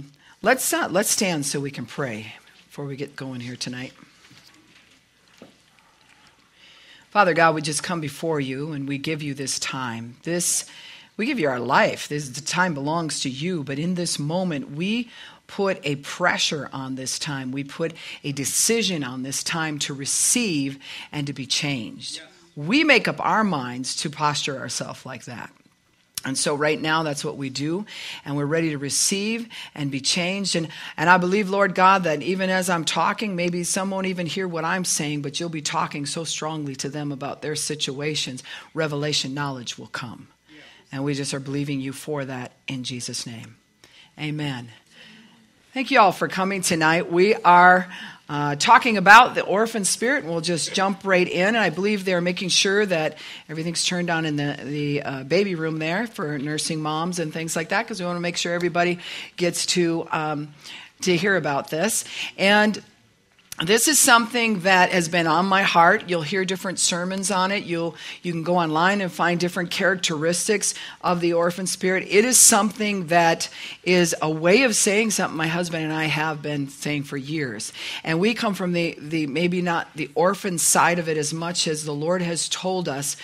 Let's stand so we can pray before we get going here tonight. Father God, we just come before you and we give you this time. We give you our life. The time belongs to you, but in this moment, we put a pressure on this time. We put a decision on this time to receive and to be changed. Yes. We make up our minds to posture ourselves like that. And so right now, that's what we do, and we're ready to receive and be changed. And I believe, Lord God, that even as I'm talking, maybe some won't even hear what I'm saying, but you'll be talking so strongly to them about their situations, revelation knowledge will come. Yes. And we just are believing you for that in Jesus' name. Amen. Thank you all for coming tonight. We are talking about the orphan spirit, and we'll just jump right in. And I believe they're making sure that everything's turned on in the baby room there for nursing moms and things like that, because we want to make sure everybody gets to hear about this. And this is something that has been on my heart. You'll hear different sermons on it. You can go online and find different characteristics of the orphan spirit. It is something that is a way of saying something my husband and I have been saying for years. And we come from the maybe not the orphan side of it as much as the Lord has told us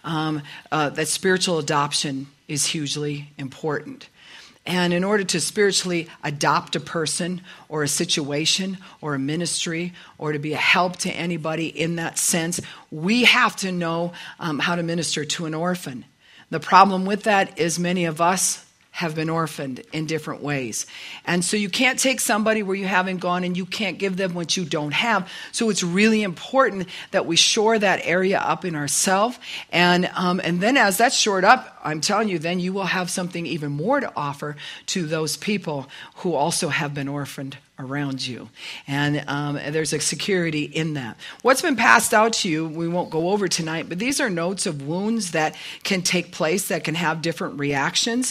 that spiritual adoption is hugely important. And in order to spiritually adopt a person or a situation or a ministry or to be a help to anybody in that sense, we have to know how to minister to an orphan. The problem with that is many of us have been orphaned in different ways. And so you can't take somebody where you haven't gone, and you can't give them what you don't have. So it's really important that we shore that area up in ourselves. And then as that's shored up, I'm telling you, then you will have something even more to offer to those people who also have been orphaned around you. And there's a security in that. What's been passed out to you, we won't go over tonight, but these are notes of wounds that can take place, that can have different reactions,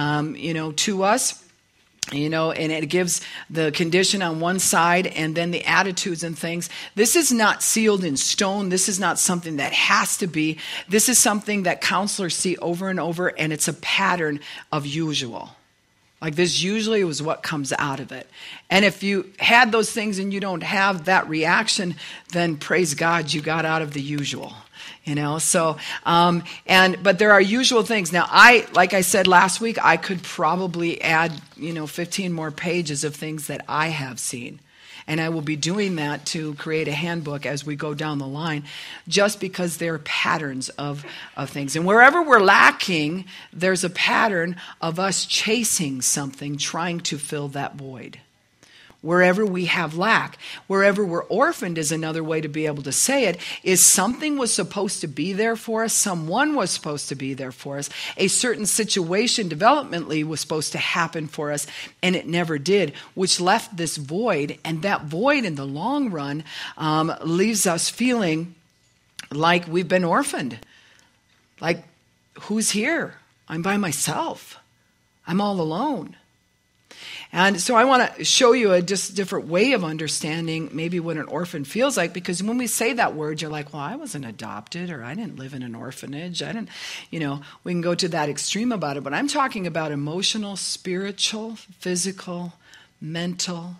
to us. And it gives the condition on one side and then the attitudes and things. This is not sealed in stone. This is not something that has to be. This is something that counselors see over and over, and it's a pattern of usual. Like this usually was what comes out of it. And if you had those things and you don't have that reaction, then praise God, you got out of the usual. But there are usual things. Now, like I said last week, I could probably add, 15 more pages of things that I have seen. And I will be doing that to create a handbook as we go down the line, just because there are patterns of things. And wherever we're lacking, there's a pattern of us chasing something, trying to fill that void. Wherever we have lack, wherever we're orphaned is another way to be able to say it, is something was supposed to be there for us, someone was supposed to be there for us, a certain situation developmentally was supposed to happen for us, and it never did, which left this void, and that void in the long run leaves us feeling like we've been orphaned. Like, who's here? I'm by myself. I'm all alone. And so I want to show you a just different way of understanding maybe what an orphan feels like, because when we say that word, you're like, well, I wasn't adopted, or I didn't live in an orphanage. I didn't, we can go to that extreme about it. But I'm talking about emotional, spiritual, physical, mental,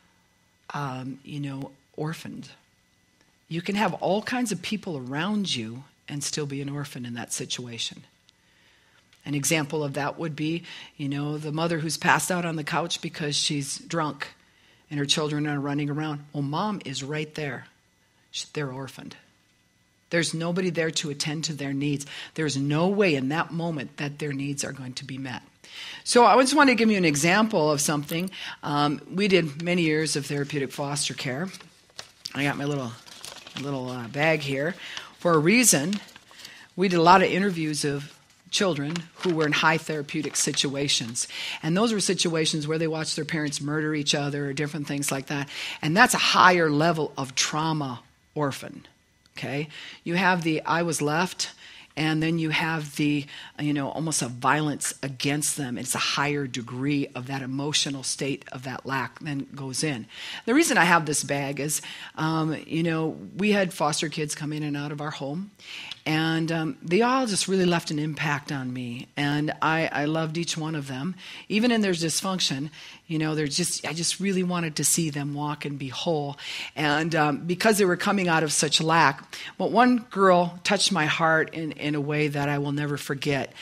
orphaned. You can have all kinds of people around you and still be an orphan in that situation. An example of that would be, the mother who's passed out on the couch because she's drunk and her children are running around. Well, mom is right there. They're orphaned. There's nobody there to attend to their needs. There's no way in that moment that their needs are going to be met. So I just want to give you an example of something. We did many years of therapeutic foster care. I got my little bag here for a reason. We did a lot of interviews of children who were in high therapeutic situations. And those were situations where they watched their parents murder each other or different things like that. And that's a higher level of trauma orphan, okay? You have the I was left, and then you have the, almost a violence against them. It's a higher degree of that emotional state of that lack then goes in. The reason I have this bag is, we had foster kids come in and out of our home. And they all just really left an impact on me. And I loved each one of them. Even in their dysfunction, I just really wanted to see them walk and be whole. And because they were coming out of such lack, but one girl touched my heart in a way that I will never forget.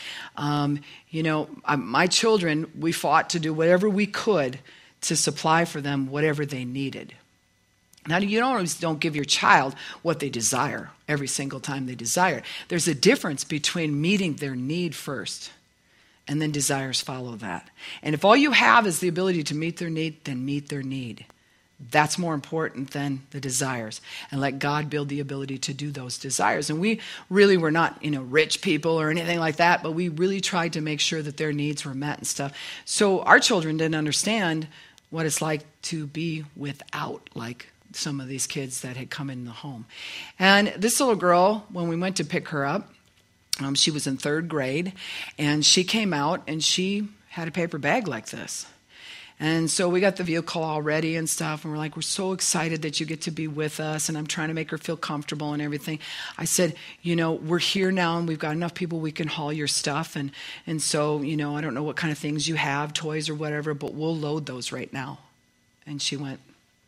My children, we fought to do whatever we could to supply for them whatever they needed. Now, you don't give your child what they desire every single time they desire it. There's a difference between meeting their need first and then desires follow that. And if all you have is the ability to meet their need, then meet their need. That's more important than the desires. And let God build the ability to do those desires. And we really were not, rich people or anything like that, but we really tried to make sure that their needs were met and stuff. So our children didn't understand what it's like to be without, like some of these kids that had come in the home. And this little girl, when we went to pick her up, she was in 3rd grade, and she came out and she had a paper bag like this. And so we got the vehicle all ready and stuff, and we're like, we're so excited that you get to be with us, and I'm trying to make her feel comfortable and everything. I said, we're here now, and we've got enough people we can haul your stuff, and so, I don't know what kind of things you have, toys or whatever, but we'll load those right now. And she went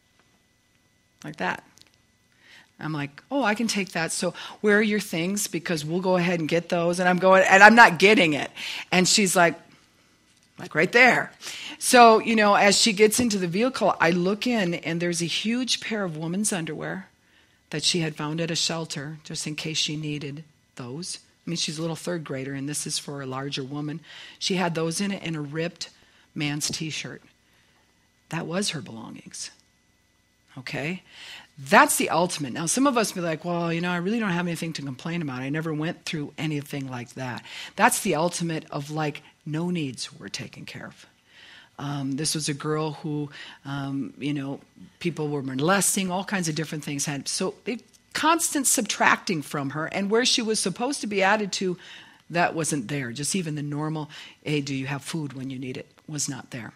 like that. I'm like, oh, I can take that. So where are your things? Because we'll go ahead and get those. And I'm going, and I'm not getting it. And she's like right there. So, as she gets into the vehicle, I look in, and there's a huge pair of women's underwear that she had found at a shelter, just in case she needed those. I mean, she's a little 3rd grader, and this is for a larger woman. She had those in it and a ripped man's T-shirt. That was her belongings. Okay? That's the ultimate. Now, some of us be like, well, I really don't have anything to complain about. I never went through anything like that. That's the ultimate of no needs were taken care of. This was a girl who, people were molesting, all kinds of different things. So they constant subtracting from her, and where she was supposed to be added to, that wasn't there. Just even the normal, hey, do you have food when you need it, was not there.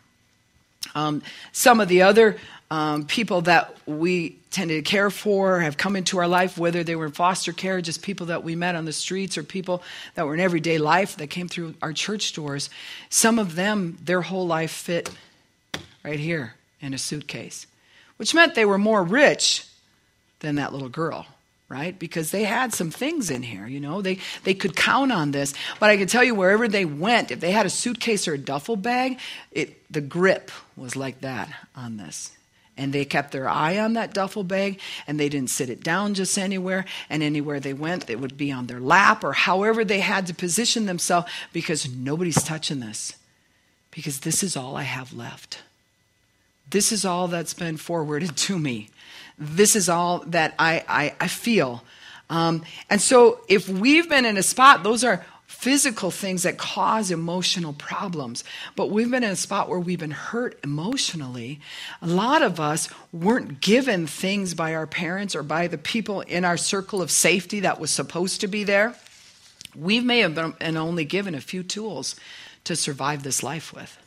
Some of the other people that we tended to care for have come into our life, whether they were in foster care, just people that we met on the streets, or people that were in everyday life that came through our church doors. Some of them, their whole life fit right here in a suitcase, which meant they were more rich than that little girl, right? Because they had some things in here, they could count on this. But I can tell you, wherever they went, if they had a suitcase or a duffel bag, the grip was like that on this. And they kept their eye on that duffel bag, and they didn't sit it down just anywhere. And anywhere they went, it would be on their lap, or however they had to position themselves, because nobody's touching this. Because this is all I have left. This is all that's been forwarded to me. This is all that I feel. And so if we've been in a spot, those are physical things that cause emotional problems. But we've been in a spot where we've been hurt emotionally. A lot of us weren't given things by our parents or by the people in our circle of safety that was supposed to be there. We may have been only given a few tools to survive this life with.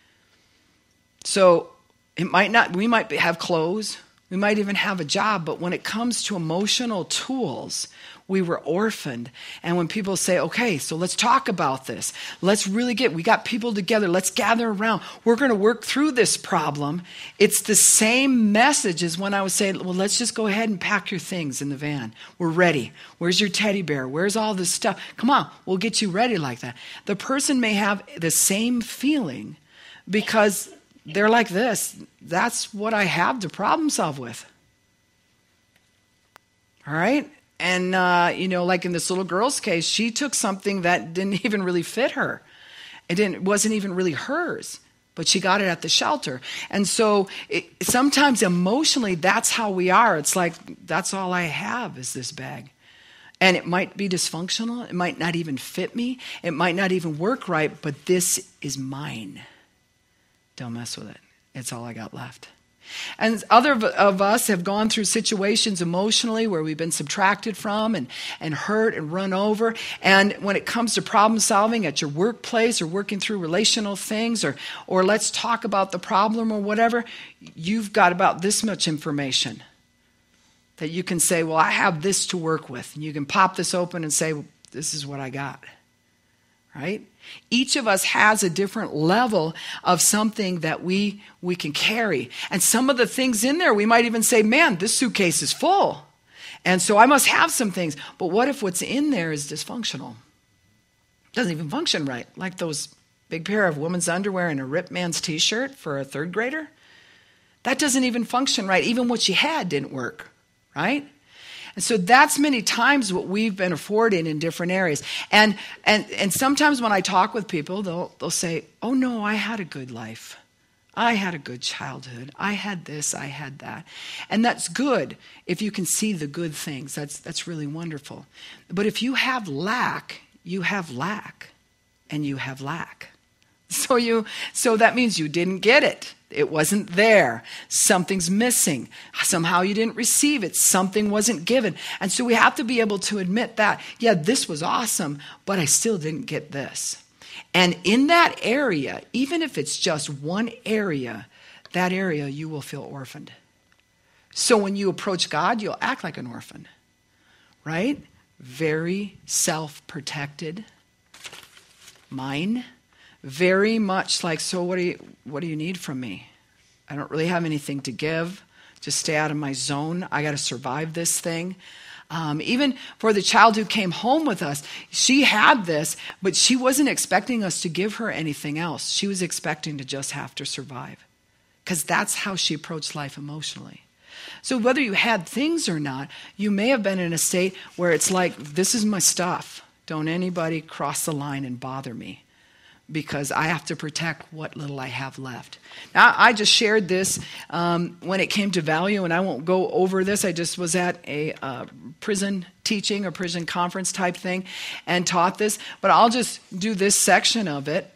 So we might have clothes. We might even have a job, but when it comes to emotional tools, we were orphaned. And when people say, okay, so let's talk about this. We got people together. Let's gather around. We're going to work through this problem. It's the same message as when I was saying, well, let's just go ahead and pack your things in the van. We're ready. Where's your teddy bear? Where's all this stuff? Come on, we'll get you ready like that. The person may have the same feeling because they're like this. That's what I have to problem solve with. All right? And, like in this little girl's case, she took something that didn't even really fit her. It wasn't even really hers, but she got it at the shelter. And so sometimes emotionally, that's how we are. It's like, that's all I have is this bag. And it might be dysfunctional. It might not even fit me. It might not even work right, but this is mine. Don't mess with it. It's all I got left. And other of us have gone through situations emotionally where we've been subtracted from and hurt and run over. And when it comes to problem solving at your workplace or working through relational things or let's talk about the problem or whatever, you've got about this much information. That you can say, well, I have this to work with. And you can pop this open and say, well, this is what I got. Right? Each of us has a different level of something that we can carry. And some of the things in there, we might even say, man, this suitcase is full. And so I must have some things. But what if what's in there is dysfunctional? Doesn't even function right. Like those big pair of women's underwear and a ripped man's t-shirt for a third grader. That doesn't even function right. Even what she had didn't work. Right? And so that's many times what we've been afforded in different areas. And sometimes when I talk with people, they'll say, oh no, I had a good life. I had a good childhood. I had this, I had that. And that's good if you can see the good things. That's really wonderful. But if you have lack, you have lack. And you have lack. So that means you didn't get it. It wasn't there. Something's missing. Somehow you didn't receive it. Something wasn't given. And so we have to be able to admit that, yeah, this was awesome, but I still didn't get this. And in that area, even if it's just one area, that area you will feel orphaned. So when you approach God, you'll act like an orphan, right? Very self-protected. Mine. Very much like, so what do you need from me? I don't really have anything to give. Just stay out of my zone. I got to survive this thing. Even for the child who came home with us, she had this, but she wasn't expecting us to give her anything else. She was expecting to just have to survive, because that's how she approached life emotionally. So whether you had things or not, you may have been in a state where it's like, this is my stuff. Don't anybody cross the line and bother me, because I have to protect what little I have left. Now, I just shared this when it came to value, and I won't go over this. I just was at a prison teaching or prison conference type thing and taught this, but I'll just do this section of it.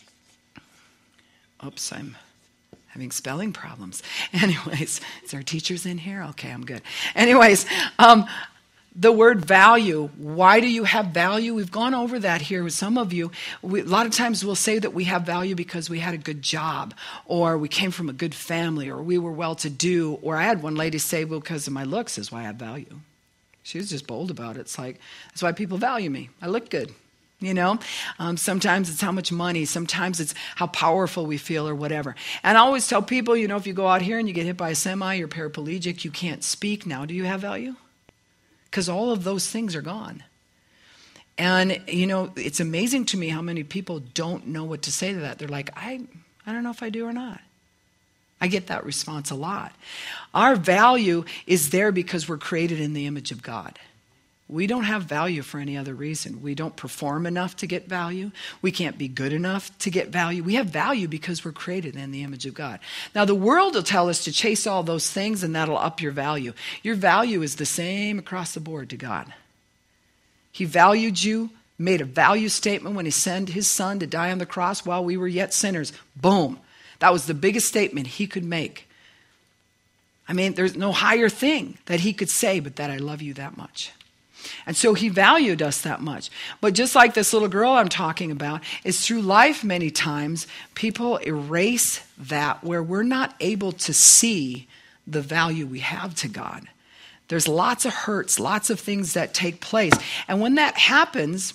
Oops, I'm having spelling problems. Anyways, is there teachers in here? Okay, I'm good. Anyways, the word value. Why do you have value? We've gone over that here with some of you. A lot of times we'll say that we have value because we had a good job, or we came from a good family, or we were well-to-do. Or I had one lady say, well, because of my looks is why I have value. She was just bold about it. It's like, that's why people value me. I look good. You know, sometimes it's how much money, sometimes it's how powerful we feel or whatever. And I always tell people, you know, if you go out here and you get hit by a semi, you're paraplegic, you can't speak, now do you have value? Because all of those things are gone. And, you know, it's amazing to me how many people don't know what to say to that. They're like, I don't know if I do or not. I get that response a lot. Our value is there because we're created in the image of God. We don't have value for any other reason. We don't perform enough to get value. We can't be good enough to get value. We have value because we're created in the image of God. Now, the world will tell us to chase all those things and that'll up your value. Your value is the same across the board to God. He valued you, made a value statement when he sent his son to die on the cross while we were yet sinners. Boom. That was the biggest statement he could make. I mean, there's no higher thing that he could say but that I love you that much. And so he valued us that much. But just like this little girl I'm talking about, is through life many times, people erase that where we're not able to see the value we have to God. There's lots of hurts, lots of things that take place. And when that happens,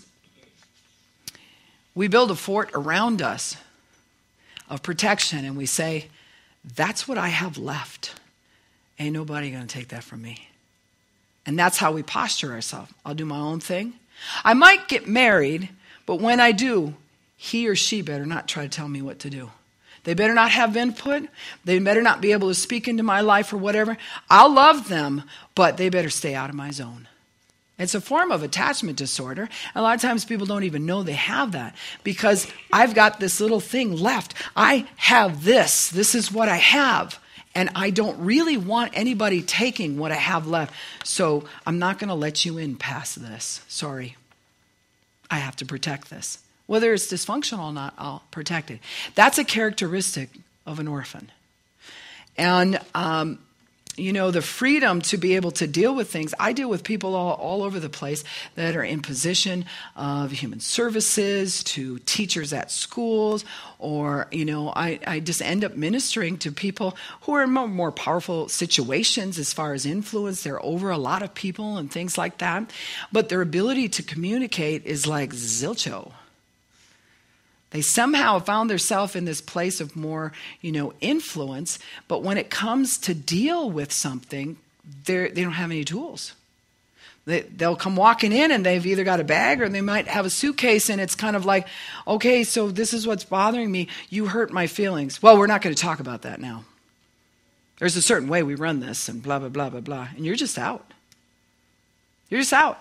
we build a fort around us of protection and we say, that's what I have left. Ain't nobody going to take that from me. And that's how we posture ourselves. I'll do my own thing. I might get married, but when I do, he or she better not try to tell me what to do. They better not have input. They better not be able to speak into my life or whatever. I'll love them, but they better stay out of my zone. It's a form of attachment disorder. A lot of times people don't even know they have that because I've got this little thing left. I have this. This is what I have. And I don't really want anybody taking what I have left. So I'm not going to let you in past this. Sorry. I have to protect this. Whether it's dysfunctional or not, I'll protect it. That's a characteristic of an orphan. And the freedom to be able to deal with things. I deal with people all over the place that are in position of human services, to teachers at schools, or, I just end up ministering to people who are in more powerful situations as far as influence. They're over a lot of people and things like that. But their ability to communicate is like zilcho. They somehow found themselves in this place of more, influence. But when it comes to deal with something, they don't have any tools. They'll come walking in and they've either got a bag or they might have a suitcase, and it's kind of like, okay, so this is what's bothering me. You hurt my feelings. Well, we're not going to talk about that now. There's a certain way we run this and blah, blah, blah, blah, blah. And you're just out. You're just out.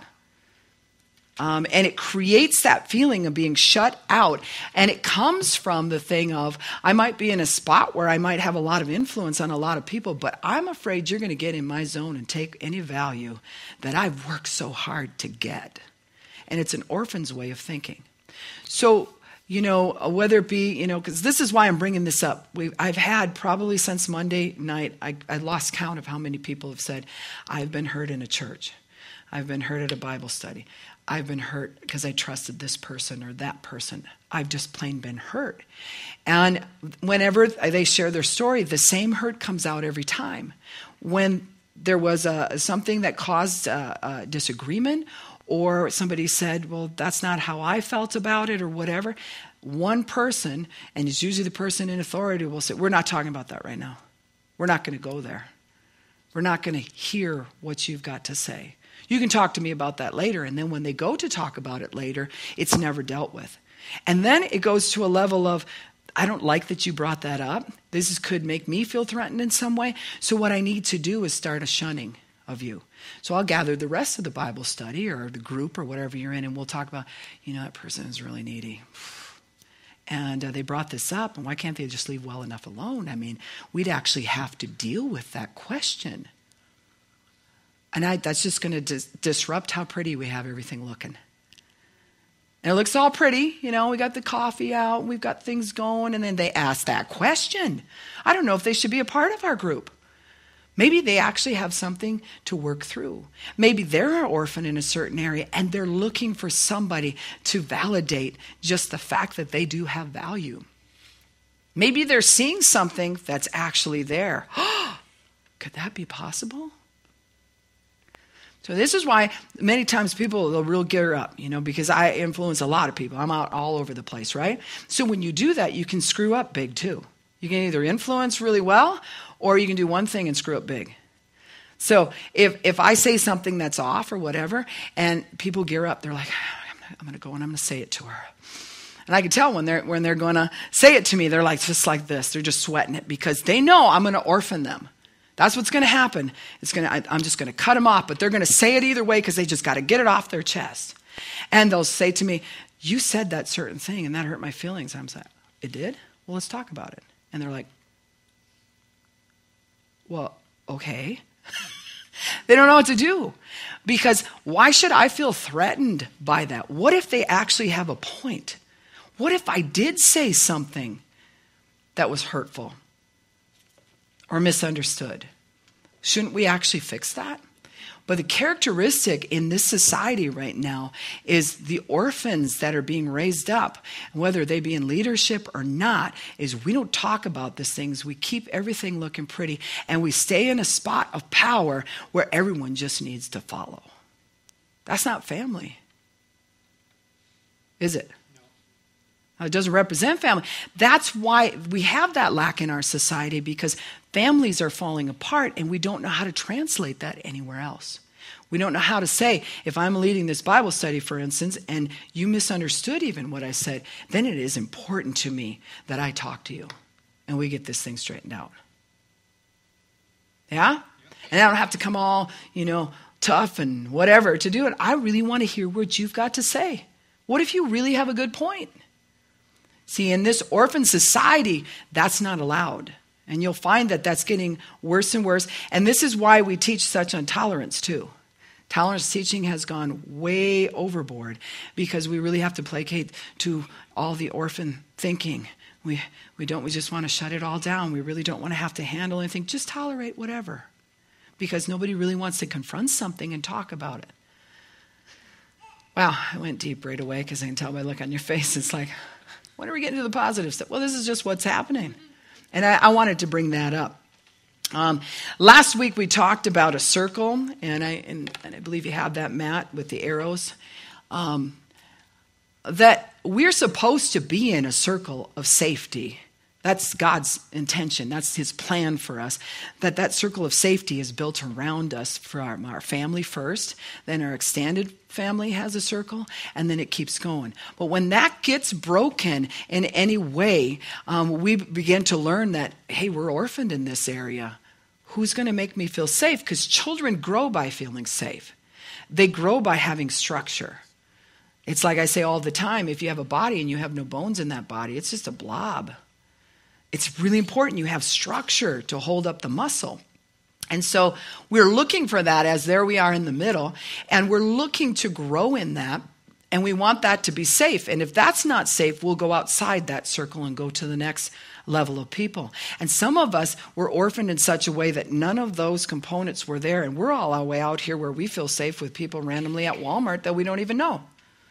And it creates that feeling of being shut out. And it comes from the thing of, I might be in a spot where I might have a lot of influence on a lot of people, but I'm afraid you're going to get in my zone and take any value that I've worked so hard to get. And it's an orphan's way of thinking. So, whether it be, because this is why I'm bringing this up. I've had probably since Monday night, I lost count of how many people have said, I've been hurt in a church. I've been hurt at a Bible study. I've been hurt because I trusted this person or that person. I've just plain been hurt. And whenever they share their story, the same hurt comes out every time. When there was something that caused a disagreement, or somebody said, well, that's not how I felt about it, or whatever, one person, and it's usually the person in authority, will say, we're not talking about that right now. We're not going to go there. We're not going to hear what you've got to say. You can talk to me about that later. And then when they go to talk about it later, it's never dealt with. And then it goes to a level of, I don't like that you brought that up. This could make me feel threatened in some way. So what I need to do is start a shunning of you. So I'll gather the rest of the Bible study or the group or whatever you're in, and we'll talk about, that person is really needy. And they brought this up, and why can't they just leave well enough alone? I mean, we'd actually have to deal with that question. And that's just going to disrupt how pretty we have everything looking. And it looks all pretty. We got the coffee out. We've got things going. And then they ask that question. I don't know if they should be a part of our group. Maybe they actually have something to work through. Maybe they're an orphan in a certain area, and they're looking for somebody to validate just the fact that they do have value. Maybe they're seeing something that's actually there. Could that be possible? So this is why many times people, they'll real gear up, because I influence a lot of people. I'm out all over the place, right? So when you do that, you can screw up big too. You can either influence really well, or you can do one thing and screw up big. So if I say something that's off or whatever, and people gear up, they're like, I'm going to go and I'm going to say it to her. And I can tell when they're going to say it to me, they're like just like this. They're just sweating it because they know I'm going to orphan them. That's what's going to happen. I'm just going to cut them off, but they're going to say it either way because they just got to get it off their chest. And they'll say to me, you said that certain thing and that hurt my feelings. I'm like, it did? Well, let's talk about it. And they're like, well, okay. They don't know what to do. Because why should I feel threatened by that? What if they actually have a point? What if I did say something that was hurtful or misunderstood? Shouldn't we actually fix that? But the characteristic in this society right now is the orphans that are being raised up, whether they be in leadership or not, is we don't talk about these things. We keep everything looking pretty, and we stay in a spot of power where everyone just needs to follow. That's not family, is it? It doesn't represent family. That's why we have that lack in our society, because families are falling apart and we don't know how to translate that anywhere else. We don't know how to say, if I'm leading this Bible study, for instance, and you misunderstood even what I said, then it is important to me that I talk to you and we get this thing straightened out. Yeah? And I don't have to come all, tough and whatever to do it. I really want to hear what you've got to say. What if you really have a good point? See, in this orphan society, that's not allowed. And you'll find that that's getting worse and worse. And this is why we teach such on tolerance, too. Tolerance teaching has gone way overboard because we really have to placate to all the orphan thinking. We just want to shut it all down. We really don't want to have to handle anything. Just tolerate whatever. because nobody really wants to confront something and talk about it. Wow, I went deep right away because I can tell by the look on your face. It's like, when are we getting to the positive stuff? Well, this is just what's happening. And I wanted to bring that up. Last week we talked about a circle, and I believe you have that, Matt, with the arrows. That we're supposed to be in a circle of safety. That's God's intention. That's his plan for us. That circle of safety is built around us for our family first. Then our extended family has a circle, and then it keeps going. But when that gets broken in any way, we begin to learn that, hey, we're orphaned in this area. Who's going to make me feel safe? Because children grow by feeling safe. They grow by having structure. It's like I say all the time, if you have a body and you have no bones in that body, it's just a blob. It's really important you have structure to hold up the muscle. And so we're looking for that as there we are in the middle, and we're looking to grow in that, and we want that to be safe. And if that's not safe, we'll go outside that circle and go to the next level of people. And some of us were orphaned in such a way that none of those components were there, and we're all our way out here where we feel safe with people randomly at Walmart that we don't even know.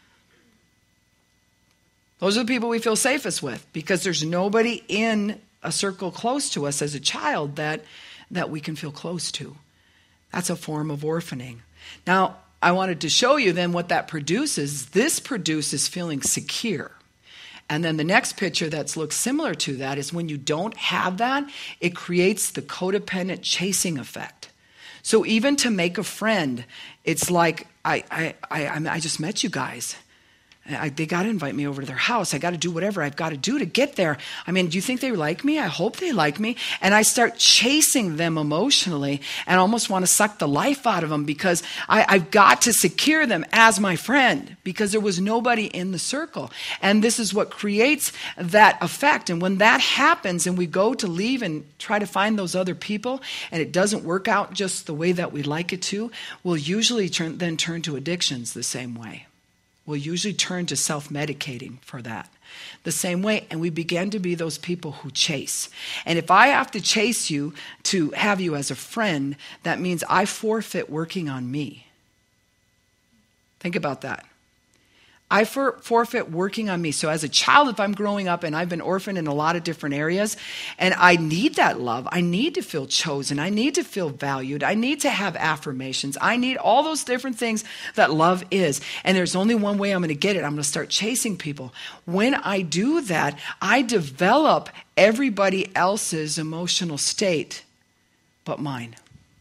Those are the people we feel safest with, because there's nobody in a circle close to us as a child that we can feel close to. That's a form of orphaning. Now, I wanted to show you then what that produces. This produces feeling secure. And then the next picture that looks similar to that is when you don't have that, it creates the codependent chasing effect. So even to make a friend, it's like, I just met you guys. They got to invite me over to their house. I got to do whatever I've got to do to get there. I mean, do you think they like me? I hope they like me. And I start chasing them emotionally and almost want to suck the life out of them because I've got to secure them as my friend because there was nobody in the circle. And this is what creates that effect. And when that happens and we go to leave and try to find those other people and it doesn't work out just the way that we'd like it to, we'll usually then turn to addictions the same way. We'll usually turn to self-medicating for that. The same way, and we begin to be those people who chase. And if I have to chase you to have you as a friend, that means I forfeit working on me. Think about that. I forfeit working on me. So as a child, if I'm growing up and I've been orphaned in a lot of different areas, and I need that love, I need to feel chosen, I need to feel valued, I need to have affirmations, I need all those different things that love is. And there's only one way I'm going to get it. I'm going to start chasing people. When I do that, I develop everybody else's emotional state but mine.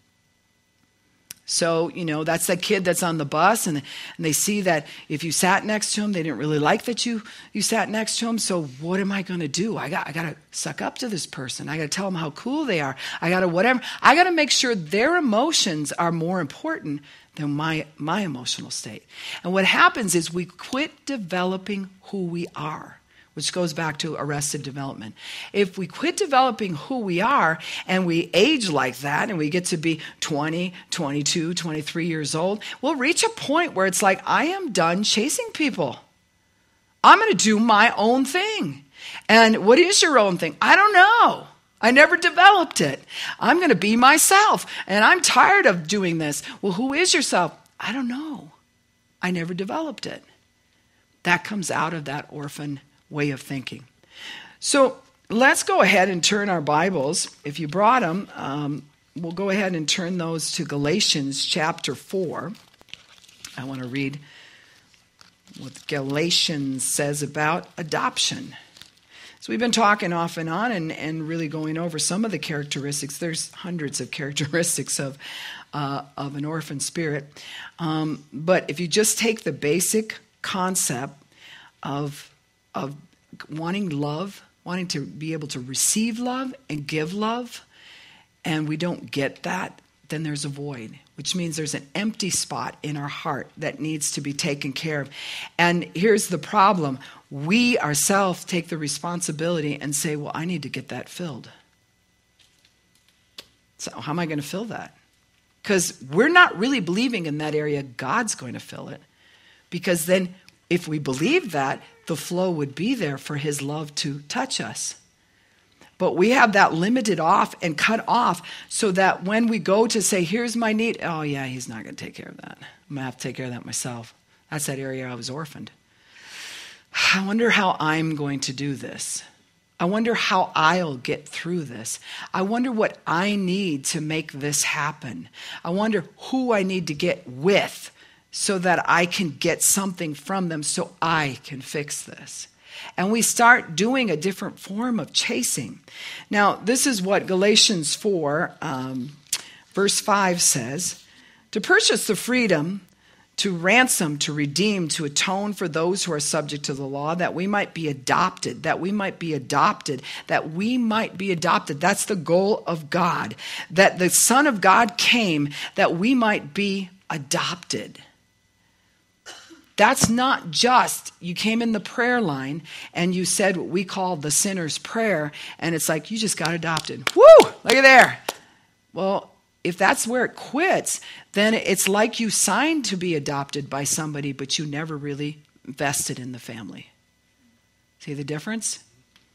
So, that's that kid that's on the bus and they see that if you sat next to him, they didn't really like that you sat next to him. So what am I going to do? I got to suck up to this person. I got to tell them how cool they are. I got to make sure their emotions are more important than my emotional state. And what happens is we quit developing who we are, which goes back to arrested development. If we quit developing who we are and we age like that and we get to be 20, 22, 23 years old, we'll reach a point where it's like, I am done chasing people. I'm going to do my own thing. And what is your own thing? I don't know. I never developed it. I'm going to be myself. And I'm tired of doing this. Well, who is yourself? I don't know. I never developed it. That comes out of that orphan way of thinking. So let's go ahead and turn our Bibles. If you brought them, we'll go ahead and turn those to Galatians chapter 4. I want to read what Galatians says about adoption. So we've been talking off and on and really going over some of the characteristics. There's hundreds of characteristics of an orphan spirit. But if you just take the basic concept of wanting love, wanting to be able to receive love and give love, and we don't get that, then there's a void, which means there's an empty spot in our heart that needs to be taken care of. And here's the problem. We ourselves take the responsibility and say, well, I need to get that filled. So how am I going to fill that? Because we're not really believing in that area God's going to fill it. Because then if we believe that, the flow would be there for his love to touch us. But we have that limited off and cut off so that when we go to say, here's my need, oh yeah, he's not going to take care of that. I'm going to have to take care of that myself. That's that area I was orphaned. I wonder how I'm going to do this. I wonder how I'll get through this. I wonder what I need to make this happen. I wonder who I need to get with so that I can get something from them so I can fix this. And we start doing a different form of chasing. Now, this is what Galatians 4, verse 5 says. To purchase the freedom, to ransom, to redeem, to atone for those who are subject to the law, that we might be adopted, that we might be adopted, that we might be adopted. That's the goal of God. That the Son of God came that we might be adopted. That's not just, you came in the prayer line and you said what we call the sinner's prayer, and it's like, you just got adopted. Woo! Look at there. Well, if that's where it quits, then it's like you signed to be adopted by somebody, but you never really vested in the family. See the difference?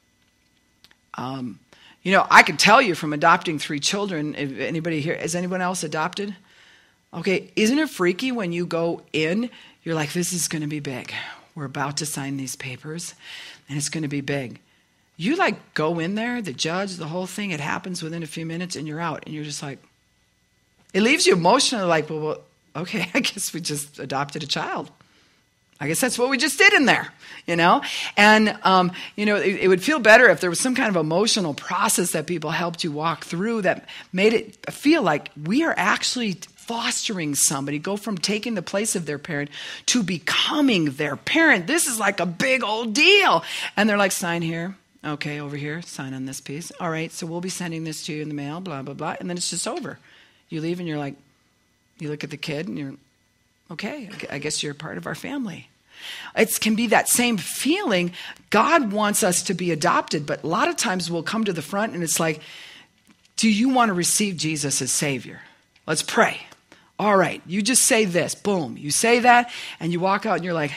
I can tell you from adopting 3 children, if anybody here, is anyone else adopted? Okay, isn't it freaky when you go in, you're like, this is going to be big. We're about to sign these papers, and it's going to be big. You like go in there, the judge, the whole thing, it happens within a few minutes, and you're out, and you're just like, it leaves you emotionally like, well, okay, I guess we just adopted a child. I guess that's what we just did in there, And, it would feel better if there was some kind of emotional process that people helped you walk through that made it feel like we are actually fostering somebody, go from taking the place of their parent to becoming their parent. This is like a big old deal. And they're like, sign here. Okay, over here, sign on this piece. All right, so we'll be sending this to you in the mail, blah, blah, blah. And then it's just over. You leave and you're like, you look at the kid and you're, okay, I guess you're part of our family. It can be that same feeling. God wants us to be adopted, but a lot of times we'll come to the front and it's like, do you want to receive Jesus as Savior? Let's pray. All right, you just say this. Boom. You say that and you walk out and you're like,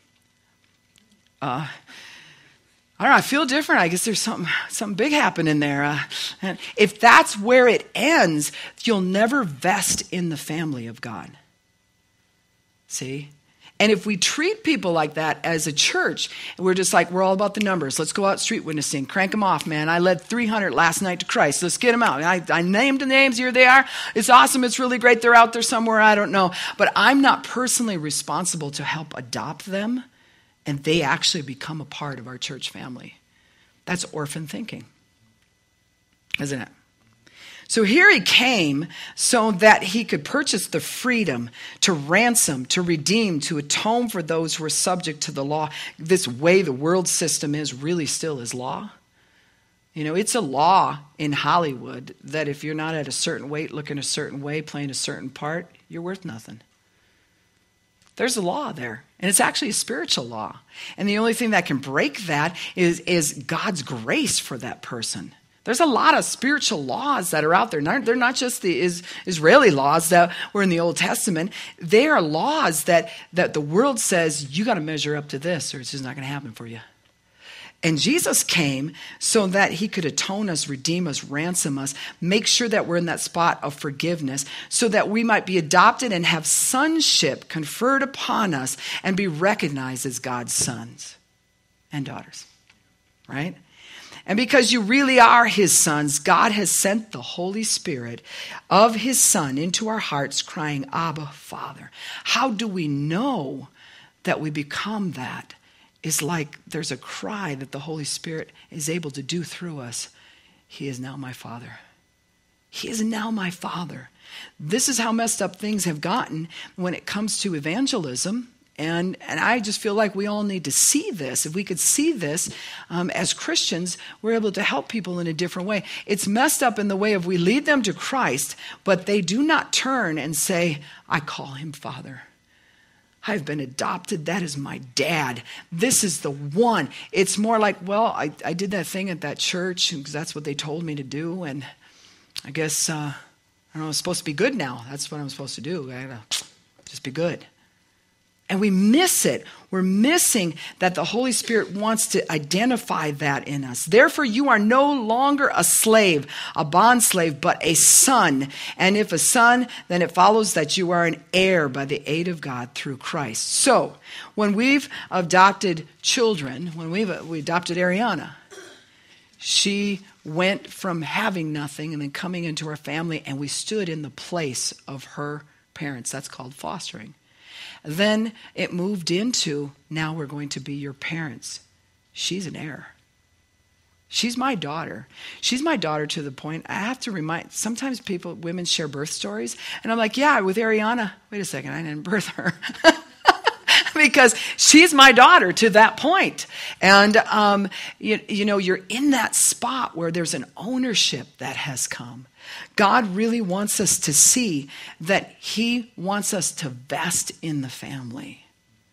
I don't know, I feel different. I guess there's something big happening there. And if that's where it ends, you'll never vest in the family of God. See? And if we treat people like that as a church, we're just like, we're all about the numbers. Let's go out street witnessing. Crank them off, man. I led 300 last night to Christ. Let's get them out. I named the names. Here they are. It's awesome. It's really great. They're out there somewhere. I don't know. But I'm not personally responsible to help adopt them, and they actually become a part of our church family. That's orphan thinking, isn't it? So here he came so that he could purchase the freedom to ransom, to redeem, to atone for those who are subject to the law. This way the world system is really still is law. It's a law in Hollywood that if you're not at a certain weight, looking a certain way, playing a certain part, you're worth nothing. There's a law there, and it's actually a spiritual law. And the only thing that can break that is God's grace for that person. There's a lot of spiritual laws that are out there. They're not just the Israeli laws that were in the Old Testament. They are laws that the world says, you got to measure up to this or it's just not going to happen for you. And Jesus came so that he could atone us, redeem us, ransom us, make sure that we're in that spot of forgiveness so that we might be adopted and have sonship conferred upon us and be recognized as God's sons and daughters, right? And because you really are his sons, God has sent the Holy Spirit of his Son into our hearts, crying, Abba, Father. How do we know that we become that? It's like there's a cry that the Holy Spirit is able to do through us. He is now my Father. He is now my Father. This is how messed up things have gotten when it comes to evangelism. And I just feel like we all need to see this. If we could see this as Christians, we're able to help people in a different way. It's messed up in the way of we lead them to Christ, but they do not turn and say, I call him Father. I've been adopted. That is my dad. This is the one. It's more like, well, I did that thing at that church because that's what they told me to do. And I guess, I don't know, I'm supposed to be good now. That's what I'm supposed to do. I gotta just be good. And we miss it. We're missing that the Holy Spirit wants to identify that in us. Therefore, you are no longer a slave, a bond slave, but a son. And if a son, then it follows that you are an heir by the aid of God through Christ. So, when we've adopted children, when we adopted Ariana, she went from having nothing and then coming into our family, and we stood in the place of her parents. That's called fostering. Then it moved into, now we're going to be your parents. She's an heir. She's my daughter. She's my daughter to the point, I have to remind, sometimes women share birth stories, and I'm like, yeah, with Ariana, wait a second, I didn't birth her. Because she's my daughter to that point. And, you're in that spot where there's an ownership that has come. God really wants us to see that he wants us to vest in the family.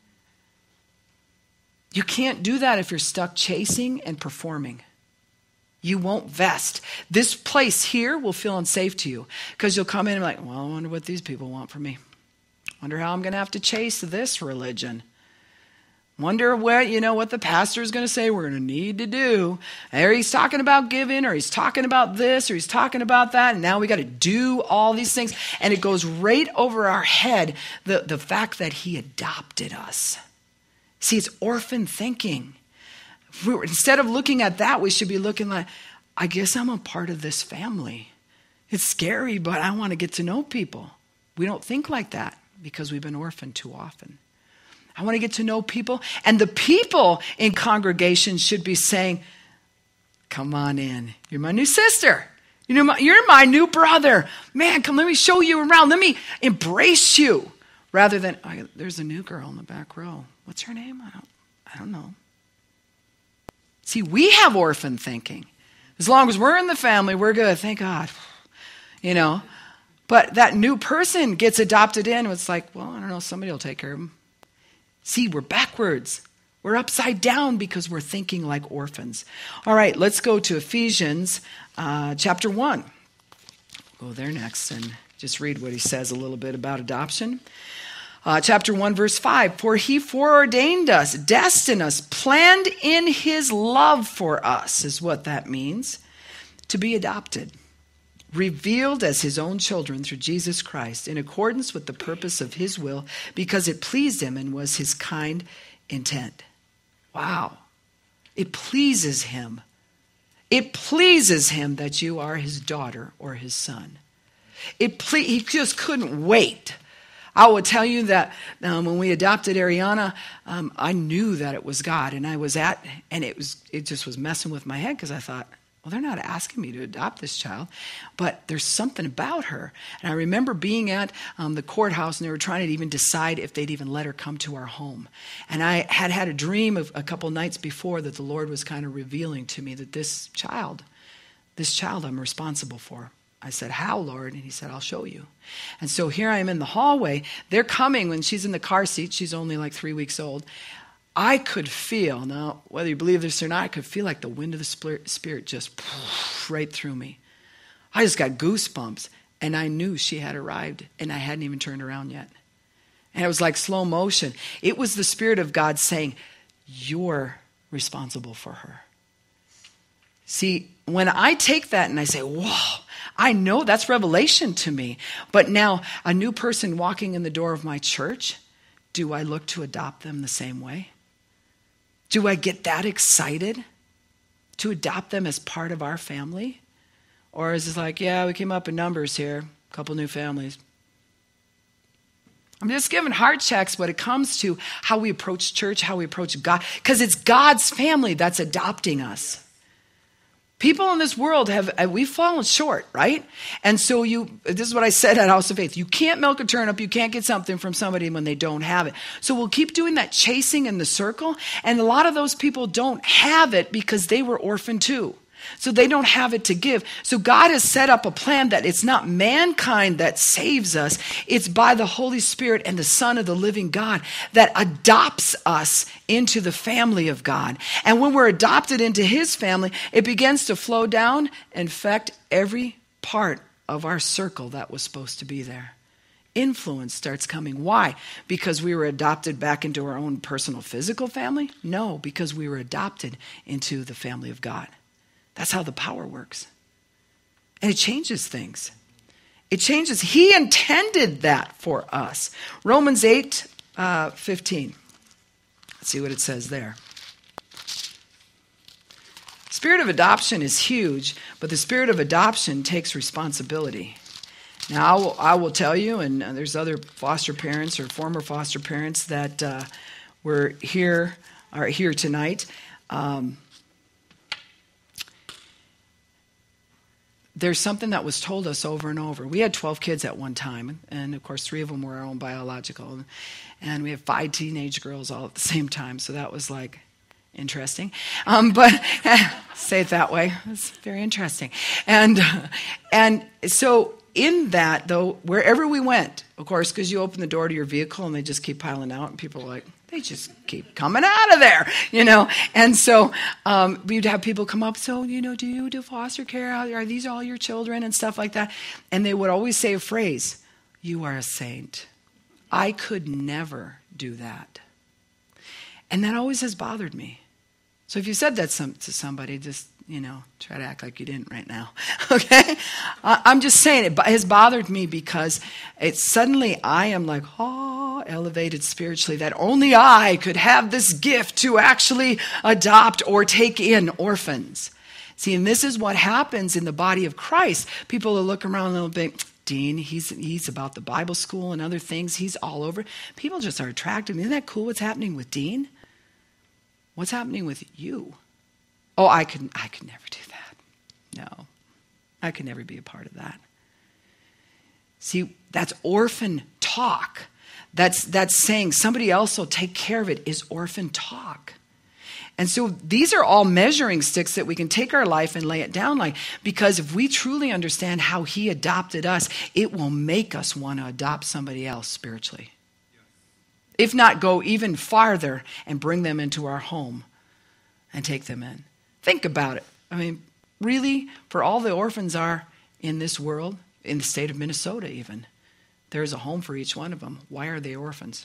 You can't do that if you're stuck chasing and performing. You won't vest. This place here will feel unsafe to you because you'll come in and be like, well, I wonder what these people want from me. Wonder how I'm going to have to chase this religion. Wonder what the pastor is going to say we're going to need to do. Or he's talking about giving, or he's talking about this, or he's talking about that, and now we got to do all these things. And it goes right over our head, the fact that he adopted us. See, it's orphan thinking. Instead of looking at that, we should be looking like, I guess I'm a part of this family. It's scary, but I want to get to know people. We don't think like that because we've been orphaned too often. I want to get to know people. And the people in congregations should be saying, come on in. You're my new sister. You're my new brother. Man, come, let me show you around. Let me embrace you. Rather than, there's a new girl in the back row. What's her name? I don't know. See, we have orphan thinking. As long as we're in the family, we're good. Thank God. But that new person gets adopted in. It's like, well, I don't know. Somebody will take care of them. See, we're backwards. We're upside down because we're thinking like orphans. All right, let's go to Ephesians chapter 1. Go there next and just read what he says a little bit about adoption. Chapter 1, verse 5. For he foreordained us, destined us, planned in his love for us, is what that means, to be adopted, revealed as his own children through Jesus Christ, in accordance with the purpose of his will, because it pleased him and was his kind intent. Wow. It pleases him. It pleases him that you are his daughter or his son. He just couldn't wait. I will tell you that when we adopted Ariana, I knew that it was God, and it just was messing with my head because I thought, well, they're not asking me to adopt this child, but there's something about her. And I remember being at the courthouse, and they were trying to even decide if they'd even let her come to our home. And I had a dream of a couple nights before that the Lord was kind of revealing to me that this child I'm responsible for. I said, how, Lord? And he said, I'll show you. And so here I am in the hallway. They're coming when she's in the car seat. She's only like 3 weeks old. I could feel, now, whether you believe this or not, I could feel like the wind of the Spirit just right through me. I just got goosebumps, and I knew she had arrived, and I hadn't even turned around yet. And it was like slow motion. It was the Spirit of God saying, you're responsible for her. See, when I take that and I say, whoa, I know that's revelation to me. But now, a new person walking in the door of my church, do I look to adopt them the same way? Do I get that excited to adopt them as part of our family? Or is it like, yeah, we came up in numbers here, a couple new families. I'm just giving heart checks when it comes to how we approach church, how we approach God, because it's God's family that's adopting us. People in this world we've fallen short, right? And so this is what I said at House of Faith. You can't milk a turnip. You can't get something from somebody when they don't have it. So we'll keep doing that chasing in the circle. And a lot of those people don't have it because they were orphaned too. So they don't have it to give. So God has set up a plan that it's not mankind that saves us. It's by the Holy Spirit and the Son of the living God that adopts us into the family of God. And when we're adopted into his family, it begins to flow down and affect every part of our circle that was supposed to be there. Influence starts coming. Why? Because we were adopted back into our own personal physical family? No, because we were adopted into the family of God. That's how the power works. And it changes things. It changes. He intended that for us. Romans 8:15. Let's see what it says there. Spirit of adoption is huge, but the spirit of adoption takes responsibility. Now, I will tell you, and there's other foster parents or former foster parents that are here tonight. There's something that was told us over and over. We had 12 kids at one time, and of course 3 of them were our own biological. And we have 5 teenage girls all at the same time, so that was like interesting. But say it that way. It's very interesting. And so in that, though, wherever we went, of course, because you open the door to your vehicle and they just keep piling out, and people are like, they just keep coming out of there, And so we'd have people come up, so, do you do foster care? Are these all your children and stuff like that? And they would always say a phrase, you are a saint. I could never do that. And that always has bothered me. So if you said that to somebody, just, try to act like you didn't right now, okay? I'm just saying it has bothered me because suddenly I am like, elevated spiritually, that only I could have this gift to actually adopt or take in orphans. See, and this is what happens in the body of Christ. People will look around a little bit, Dean, he's about the Bible school and other things. He's all over. People just are attracted. Isn't that cool what's happening with Dean? What's happening with you? Oh, I could never do that. No, I could never be a part of that. See, that's orphan talk. That's saying somebody else will take care of it is orphan talk. And so these are all measuring sticks that we can take our life and lay it down like, because if we truly understand how he adopted us, it will make us want to adopt somebody else spiritually. If not, go even farther and bring them into our home and take them in. Think about it. I mean, really, for all the orphans are in this world, in the state of Minnesota even, there's a home for each one of them. Why are they orphans?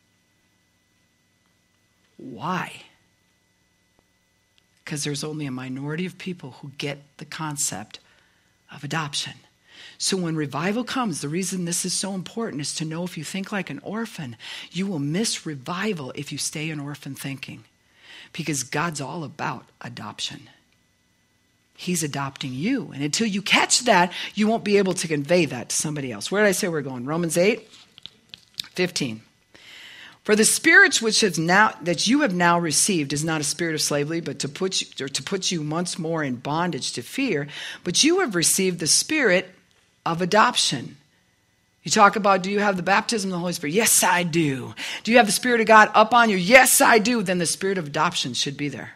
Why? Because there's only a minority of people who get the concept of adoption. So when revival comes, the reason this is so important is to know if you think like an orphan, you will miss revival if you stay in orphan thinking. Because God's all about adoption. He's adopting you. And until you catch that, you won't be able to convey that to somebody else. Where did I say we're going? Romans 8:15. For the spirit that you have now received is not a spirit of slavery, but to put you once more in bondage to fear. But you have received the spirit of adoption. You talk about, do you have the baptism of the Holy Spirit? Yes, I do. Do you have the Spirit of God up on you? Yes, I do. Then the spirit of adoption should be there.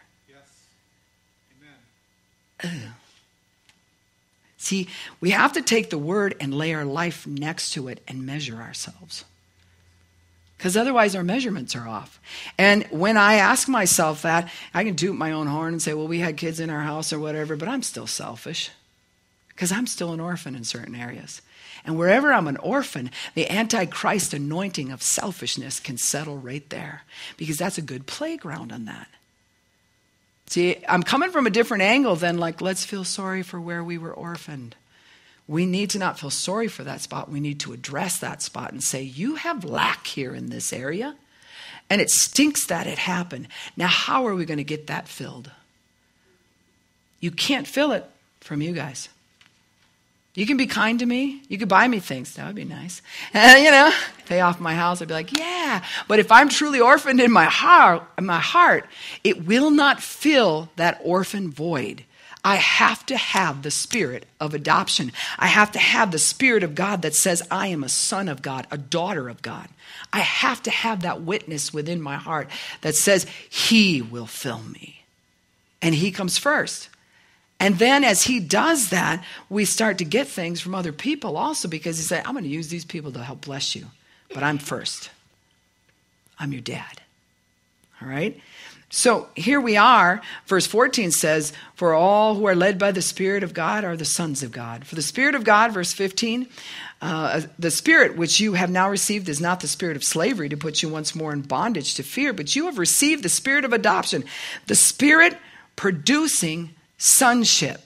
Amen. See, we have to take the word and lay our life next to it and measure ourselves. Because otherwise our measurements are off. And when I ask myself that, I can toot my own horn and say, well, we had kids in our house or whatever, but I'm still selfish. Because I'm still an orphan in certain areas. And wherever I'm an orphan, the Antichrist anointing of selfishness can settle right there. Because that's a good playground on that. See, I'm coming from a different angle than like, let's feel sorry for where we were orphaned. We need to not feel sorry for that spot. We need to address that spot and say, you have lack here in this area. And it stinks that it happened. Now, how are we going to get that filled? You can't fill it from you guys. You can be kind to me. You could buy me things. That would be nice. Pay off my house. I'd be like, yeah. But if I'm truly orphaned in my heart, it will not fill that orphan void. I have to have the spirit of adoption. I have to have the Spirit of God that says I am a son of God, a daughter of God. I have to have that witness within my heart that says he will fill me. And he comes first. And then as he does that, we start to get things from other people also, because he said, I'm going to use these people to help bless you. But I'm first. I'm your dad. All right? So here we are. Verse 14 says, for all who are led by the Spirit of God are the sons of God. For the Spirit of God, verse 15, the Spirit which you have now received is not the spirit of slavery to put you once more in bondage to fear, but you have received the Spirit of adoption, the Spirit producing sonship.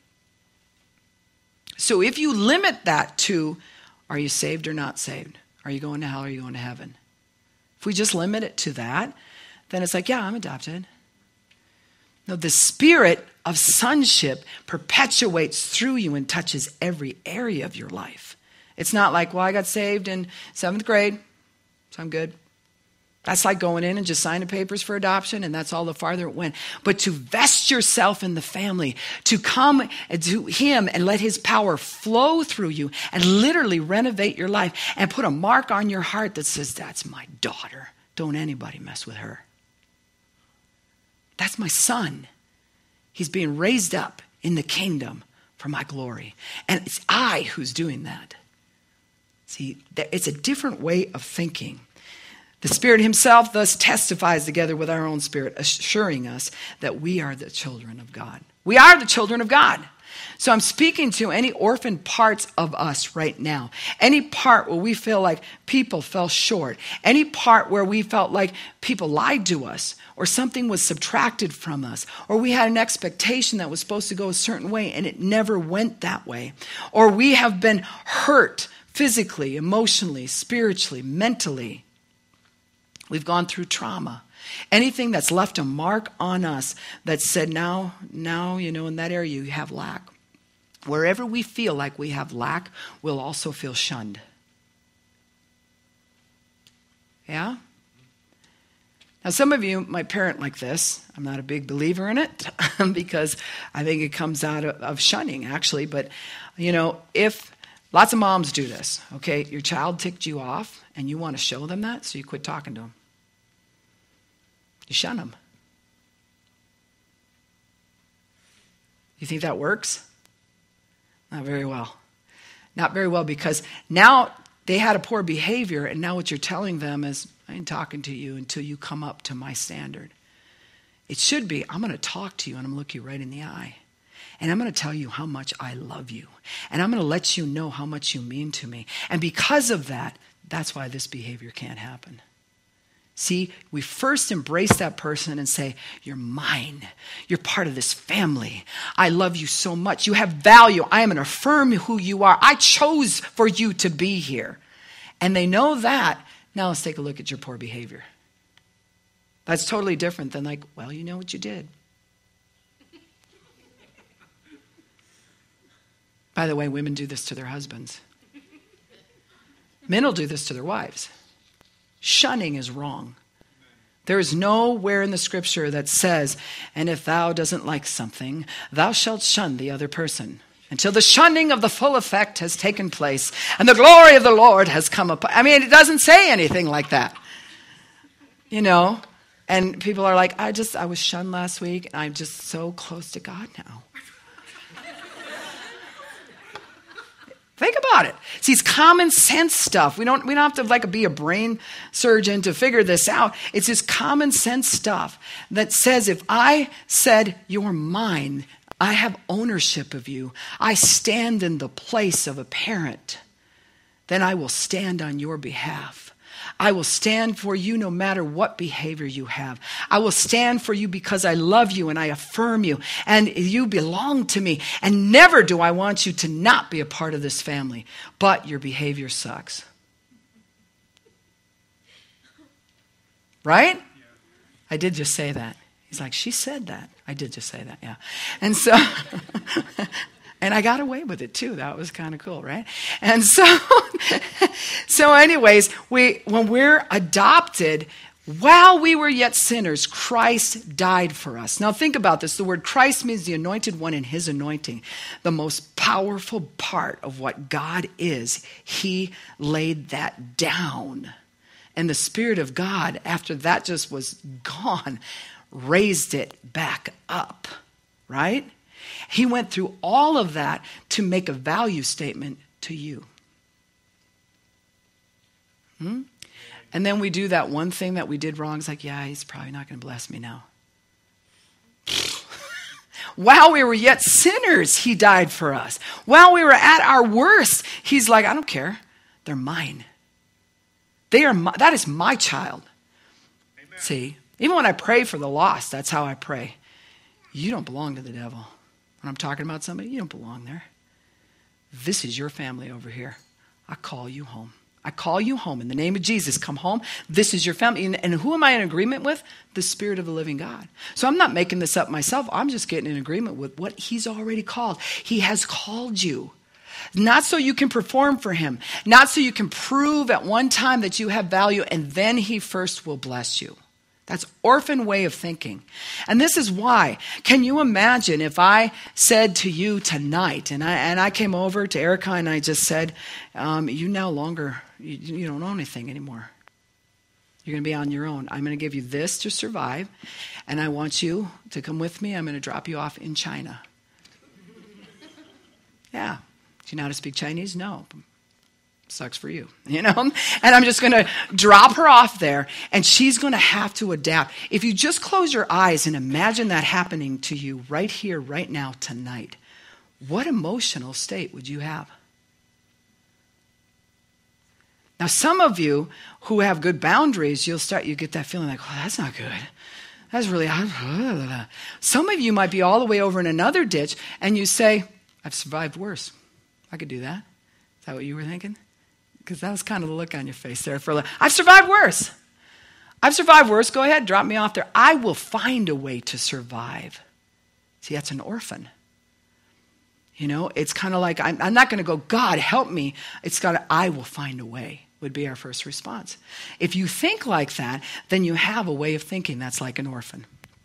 So if you limit that to, are you saved or not saved? Are you going to hell or are you going to heaven? If we just limit it to that, then it's like, yeah, I'm adopted. No, the spirit of sonship perpetuates through you and touches every area of your life. It's not like, well, I got saved in 7th grade, so I'm good. That's like going in and just signing papers for adoption, and that's all the farther it went. But to vest yourself in the family, to come to him and let his power flow through you and literally renovate your life and put a mark on your heart that says, that's my daughter. Don't anybody mess with her. That's my son. He's being raised up in the kingdom for my glory. And it's I who's doing that. See, it's a different way of thinking. The Spirit himself thus testifies together with our own spirit, assuring us that we are the children of God. We are the children of God. So I'm speaking to any orphan parts of us right now. Any part where we feel like people fell short. Any part where we felt like people lied to us, or something was subtracted from us, or we had an expectation that was supposed to go a certain way and it never went that way. Or we have been hurt physically, emotionally, spiritually, mentally. We've gone through trauma. Anything that's left a mark on us that said, now, in that area you have lack. Wherever we feel like we have lack, we'll also feel shunned. Yeah? Now, some of you might parent like this. I'm not a big believer in it because I think it comes out of shunning, actually. But, if lots of moms do this, okay? Your child ticked you off and you want to show them that, so you quit talking to them. You shun them. You think that works? Not very well. Not very well, because now they had a poor behavior, and now what you're telling them is, I ain't talking to you until you come up to my standard. It should be, I'm going to talk to you and I'm going to look you right in the eye. And I'm going to tell you how much I love you. And I'm going to let you know how much you mean to me. And because of that, that's why this behavior can't happen. See, we first embrace that person and say, you're mine. You're part of this family. I love you so much. You have value. I am going to affirm who you are. I chose for you to be here. And they know that. Now let's take a look at your poor behavior. That's totally different than like, well, you know what you did. By the way, women do this to their husbands. Men will do this to their wives. Shunning is wrong. There is nowhere in the scripture that says, and if thou doesn't like something, thou shalt shun the other person until the shunning of the full effect has taken place and the glory of the Lord has come upon. I mean, it doesn't say anything like that. And people are like, I was shunned last week and I'm just so close to God now. Think about it. See, it's common sense stuff. We don't have to be a brain surgeon to figure this out. It's just common sense stuff that says, if I said you're mine, I have ownership of you, I stand in the place of a parent, then I will stand on your behalf. I will stand for you no matter what behavior you have. I will stand for you because I love you and I affirm you and you belong to me. And never do I want you to not be a part of this family. But your behavior sucks. Right? I did just say that. He's like, she said that. I did just say that, yeah. And so... And I got away with it too. That was kind of cool, right? And so anyways, when we're adopted, while we were yet sinners, Christ died for us. Now think about this. The word Christ means the anointed one in his anointing. The most powerful part of what God is, he laid that down. And the Spirit of God, after that just was gone, raised it back up, right? He went through all of that to make a value statement to you. And then we do that one thing that we did wrong. It's like, yeah, he's probably not going to bless me now. While we were yet sinners, he died for us. While we were at our worst, he's like, I don't care. They're mine. That is my child. Amen. See, even when I pray for the lost, that's how I pray. You don't belong to the devil. When I'm talking about somebody, you don't belong there. This is your family over here. I call you home. I call you home in the name of Jesus. Come home. This is your family. And who am I in agreement with? The Spirit of the living God. So I'm not making this up myself. I'm just getting in agreement with what he's already called. He has called you. Not so you can perform for him. Not so you can prove at one time that you have value and then he first will bless you. That's orphan way of thinking. And this is why. Can you imagine if I said to you tonight, and I came over to Erica and I just said, you no longer, you don't own anything anymore. You're going to be on your own. I'm going to give you this to survive, and I want you to come with me. I'm going to drop you off in China. Yeah. Do you know how to speak Chinese? No. Sucks for you, And I'm just going to drop her off there, and she's going to have to adapt. If you just close your eyes and imagine that happening to you right here, right now, tonight, what emotional state would you have? Now, some of you who have good boundaries, you get that feeling like, oh, that's not good. That's really, some of you might be all the way over in another ditch, and you say, I've survived worse. I could do that. Is that what you were thinking? Because that was kind of the look on your face there for a little. I've survived worse. I've survived worse. Go ahead, drop me off there. I will find a way to survive. See, that's an orphan. It's kind of like, I'm not going to go, God, help me. It's got I will find a way would be our first response. If you think like that, then you have a way of thinking that's like an orphan.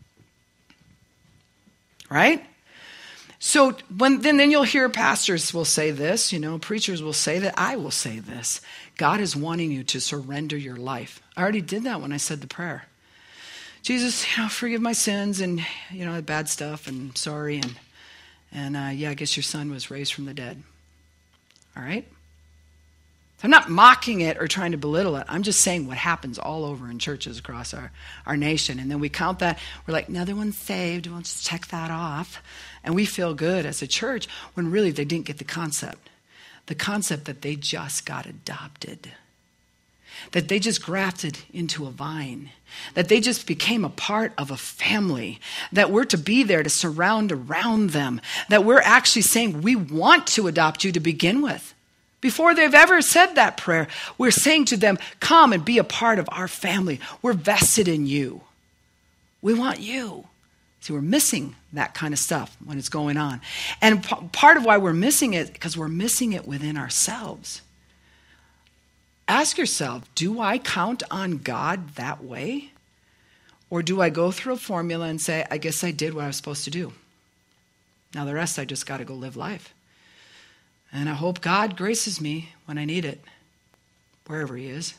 Right? So then you'll hear pastors will say this, preachers will say that, I will say this. God is wanting you to surrender your life. I already did that when I said the prayer. Jesus, forgive my sins and, bad stuff and sorry. And I guess your son was raised from the dead. All right? I'm not mocking it or trying to belittle it. I'm just saying what happens all over in churches across our nation. And then we count that. We're like, another one's saved. We'll just check that off. And we feel good as a church when really they didn't get the concept. The concept that they just got adopted. That they just grafted into a vine. That they just became a part of a family. That we're to be there to surround around them. That we're actually saying we want to adopt you to begin with. Before they've ever said that prayer, we're saying to them, come and be a part of our family. We're vested in you. We want you. See, we're missing that kind of stuff when it's going on. And part of why we're missing it, because we're missing it within ourselves. Ask yourself, do I count on God that way? Or do I go through a formula and say, I guess I did what I was supposed to do. Now the rest, I just got to go live life. And I hope God graces me when I need it, wherever he is.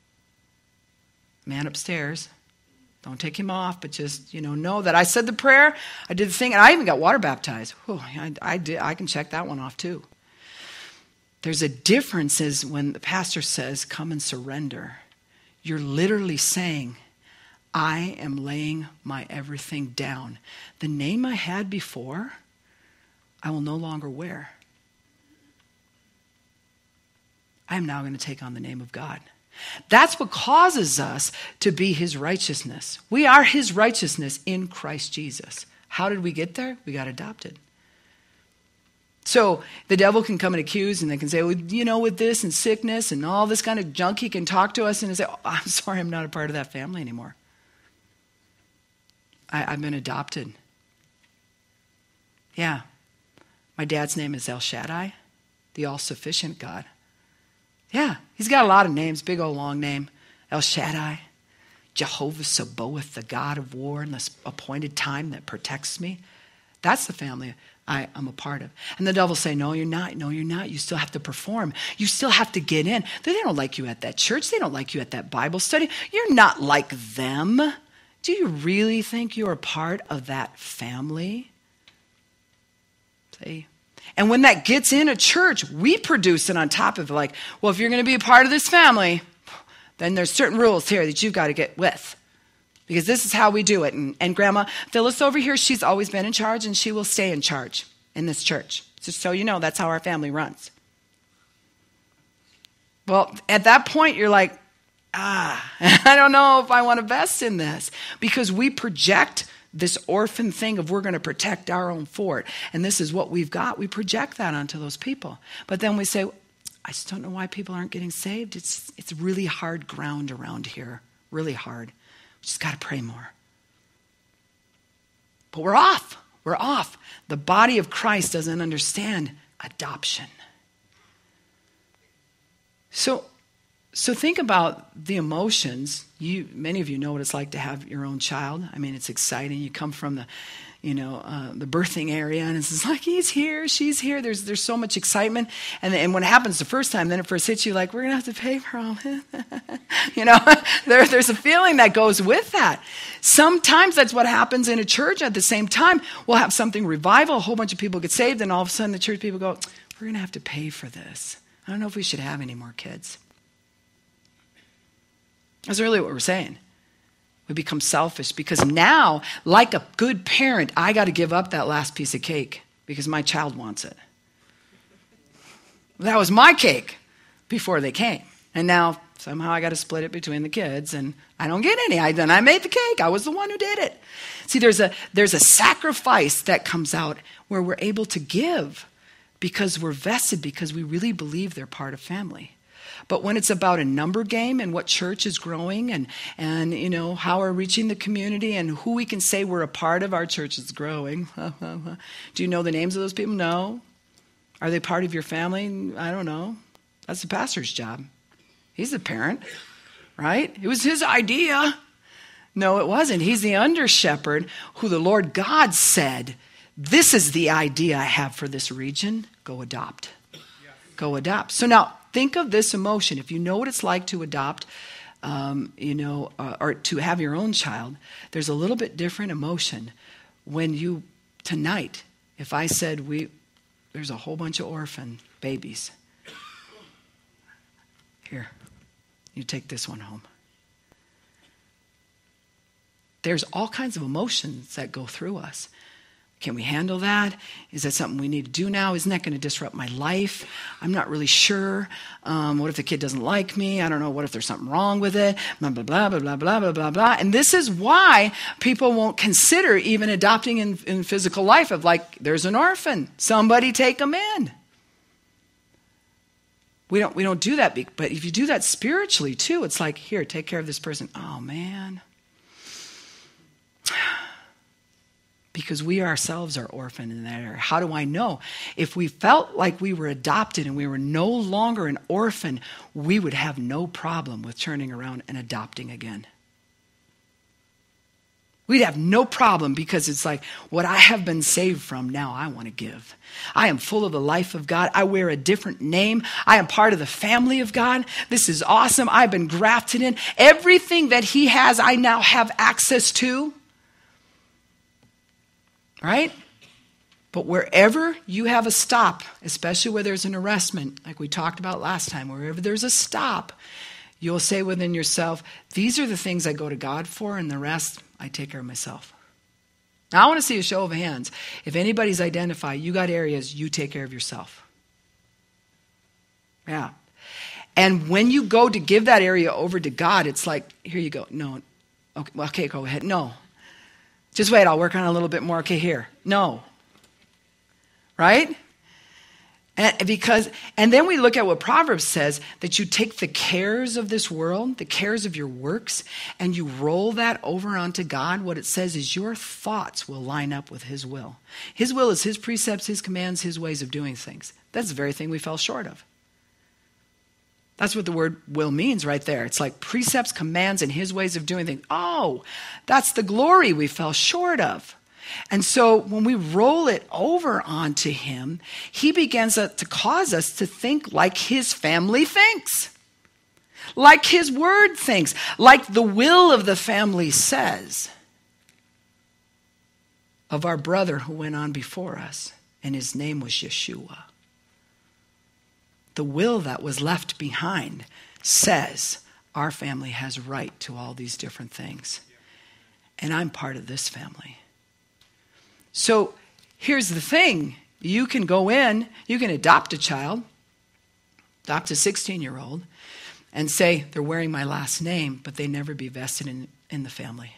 Man upstairs. Don't take him off, but just, know that I said the prayer, I did the thing, and I even got water baptized. Whew, I did. I can check that one off too. There's a difference is when the pastor says, come and surrender. You're literally saying, I am laying my everything down. The name I had before, I will no longer wear. I am now going to take on the name of God. That's what causes us to be his righteousness. We are his righteousness in Christ Jesus. How did we get there? We got adopted. So the devil can come and accuse, and they can say, well, with this and sickness and all this kind of junk, he can talk to us and say, I'm sorry, I'm not a part of that family anymore. I've been adopted. Yeah. My dad's name is El Shaddai, the all-sufficient God. Yeah, he's got a lot of names, big old long name. El Shaddai, Jehovah Sabaoth, the God of war and this appointed time that protects me. That's the family I'm a part of. And the devil say, no, you're not. No, you're not. You still have to perform. You still have to get in. They don't like you at that church. They don't like you at that Bible study. You're not like them. Do you really think you're a part of that family? See? And when that gets in a church, we produce it on top of it like, well, if you're going to be a part of this family, then there's certain rules here that you've got to get with. Because this is how we do it. And Grandma Phyllis over here, she's always been in charge, and she will stay in charge in this church. Just so you know, that's how our family runs. Well, at that point, you're like, I don't know if I want to invest in this. Because we project this orphan thing of we're going to protect our own fort. And this is what we've got. We project that onto those people. But then we say, I just don't know why people aren't getting saved. It's really hard ground around here. Really hard. We just got to pray more. But we're off. We're off. The body of Christ doesn't understand adoption. So think about the emotions. Many of you know what it's like to have your own child. I mean, it's exciting. You come from the birthing area, and it's just like, he's here, she's here. There's so much excitement. And when it happens the first time, then it first hits you like, we're going to have to pay for all it. There's a feeling that goes with that. Sometimes that's what happens in a church. At the same time, we'll have something revival, a whole bunch of people get saved, and all of a sudden the church people go, we're going to have to pay for this. I don't know if we should have any more kids. That's really what we're saying. We become selfish because now, like a good parent, I got to give up that last piece of cake because my child wants it. That was my cake before they came. And now, somehow I got to split it between the kids, and I don't get any. Then I made the cake. I was the one who did it. See, there's a sacrifice that comes out where we're able to give because we're vested, because we really believe they're part of family. But when it's about a number game and what church is growing and how we're reaching the community and who we can say we're a part of, our church is growing. Do you know the names of those people? No. Are they part of your family? I don't know. That's the pastor's job. He's the parent, right? It was his idea. No, it wasn't. He's the under shepherd who the Lord God said, this is the idea I have for this region. Go adopt. Go adopt. So now, think of this emotion. If you know what it's like to adopt, or to have your own child, there's a little bit different emotion when tonight, if I said there's a whole bunch of orphan babies. Here, you take this one home. There's all kinds of emotions that go through us. Can we handle that? Is that something we need to do now? Isn't that going to disrupt my life? I'm not really sure. What if the kid doesn't like me? I don't know. What if there's something wrong with it? Blah, blah, blah, blah, blah, blah, blah, blah, blah. And this is why people won't consider even adopting in physical life of like, there's an orphan. Somebody take them in. We don't do that. But if you do that spiritually too, it's like, here, take care of this person. Oh, man. Because we ourselves are orphaned in that area. How do I know? If we felt like we were adopted and we were no longer an orphan, we would have no problem with turning around and adopting again. We'd have no problem because it's like, what I have been saved from, now I want to give. I am full of the life of God. I wear a different name. I am part of the family of God. This is awesome. I've been grafted in. Everything that He has, I now have access to. Right? But wherever you have a stop, especially where there's an arrestment, like we talked about last time, wherever there's a stop, you'll say within yourself, these are the things I go to God for, and the rest, I take care of myself. Now, I want to see a show of hands. If anybody's identified, you got areas you take care of yourself. Yeah. And when you go to give that area over to God, it's like, here you go. No. Okay, go ahead. No. Just wait, I'll work on it a little bit more. Okay, here. No. Right? And then we look at what Proverbs says, that you take the cares of this world, the cares of your works, and you roll that over onto God. What it says is your thoughts will line up with His will. His will is His precepts, His commands, His ways of doing things. That's the very thing we fell short of. That's what the word will means right there. It's like precepts, commands, and His ways of doing things. Oh, that's the glory we fell short of. And so when we roll it over onto Him, He begins to cause us to think like His family thinks. Like His word thinks. Like the will of the family says. Of our brother who went on before us, and his name was Yeshua. The will that was left behind says our family has right to all these different things. and I'm part of this family. So here's the thing. You can go in, you can adopt a child, adopt a 16-year-old, and say they're wearing my last name, but they never be vested in the family.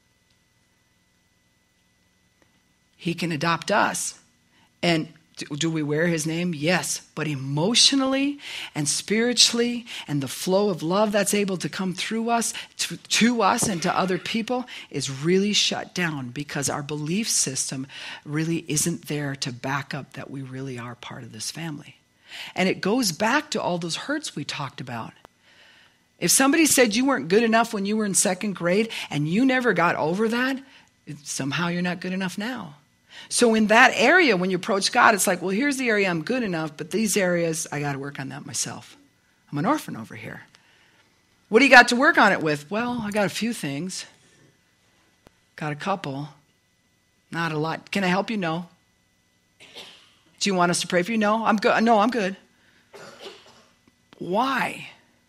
He can adopt us. And do we wear his name? Yes. But emotionally and spiritually and the flow of love that's able to come through us, to us and to other people is really shut down because our belief system really isn't there to back up that we really are part of this family. And it goes back to all those hurts we talked about. If somebody said you weren't good enough when you were in second grade and you never got over that, somehow you're not good enough now. So in that area, when you approach God, it's like, well, here's the area I'm good enough, but these areas, I got to work on that myself. I'm an orphan over here. What do you got to work on it with? Well, I got a few things. Got a couple. Not a lot. Can I help you? No. Do you want us to pray for you? No, I'm good. No, I'm good. Why?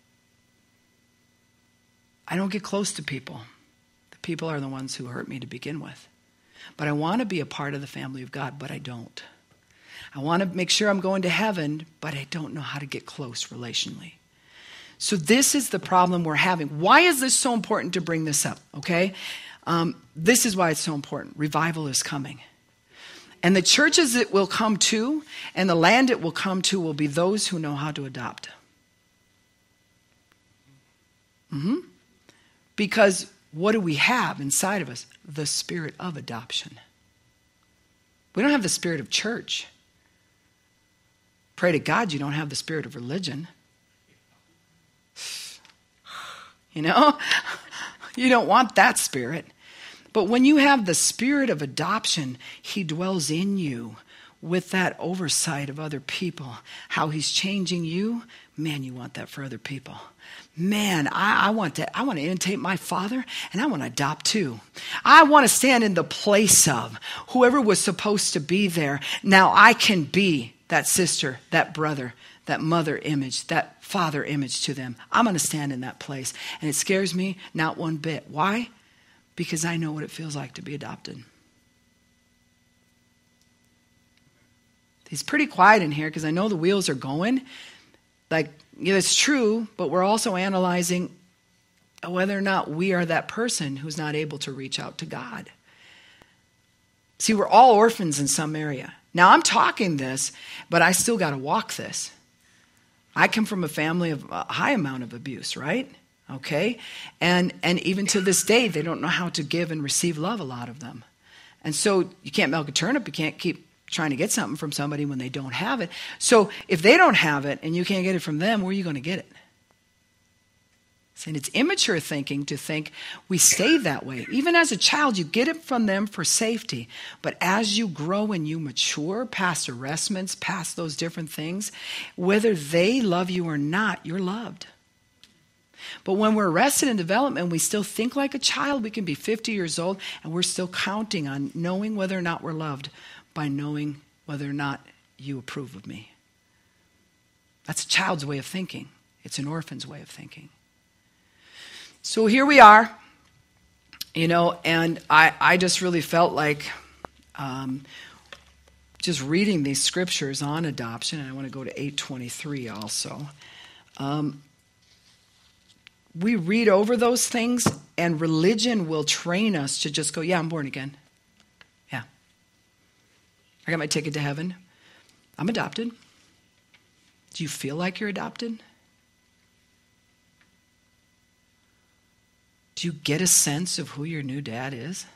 I don't get close to people. The people are the ones who hurt me to begin with. But I want to be a part of the family of God, but I don't. I want to make sure I'm going to heaven, but I don't know how to get close relationally. So this is the problem we're having. Why is this so important to bring this up, okay? This is why it's so important. Revival is coming. And the churches it will come to and the land it will come to will be those who know how to adopt. Because what do we have inside of us? The spirit of adoption. We don't have the spirit of church. Pray to God you don't have the spirit of religion. You know? You don't want that spirit. But when you have the spirit of adoption, he dwells in you with that oversight of other people. How he's changing you, man, you want that for other people. Man, I want to imitate my father, and I want to adopt too. I want to stand in the place of whoever was supposed to be there. Now I can be that sister, that brother, that mother image, that father image to them. I'm going to stand in that place. And it scares me not one bit. Why? Because I know what it feels like to be adopted. It's pretty quiet in here because I know the wheels are going. Like, yeah, it's true, but we're also analyzing whether or not we are that person who's not able to reach out to God. See, we're all orphans in some area. Now, I'm talking this, but I still got to walk this. I come from a family of a high amount of abuse, right? Okay? And even to this day, they don't know how to give and receive love, a lot of them. And so you can't milk a turnip. You can't keep trying to get something from somebody when they don't have it. So if they don't have it and you can't get it from them, where are you going to get it? And it's immature thinking to think we stay that way. Even as a child, you get it from them for safety. But as you grow and you mature past arrestments, past those different things, whether they love you or not, you're loved. But when we're arrested in development, we still think like a child. We can be 50 years old and we're still counting on knowing whether or not we're loved by knowing whether or not you approve of me. That's a child's way of thinking. It's an orphan's way of thinking. So here we are, and I just really felt like just reading these scriptures on adoption, and I want to go to 8:23 also. We read over those things, and religion will train us to just go, yeah, I'm born again. Yeah. I got my ticket to heaven. I'm adopted. Do you feel like you're adopted? Do you get a sense of who your new dad is?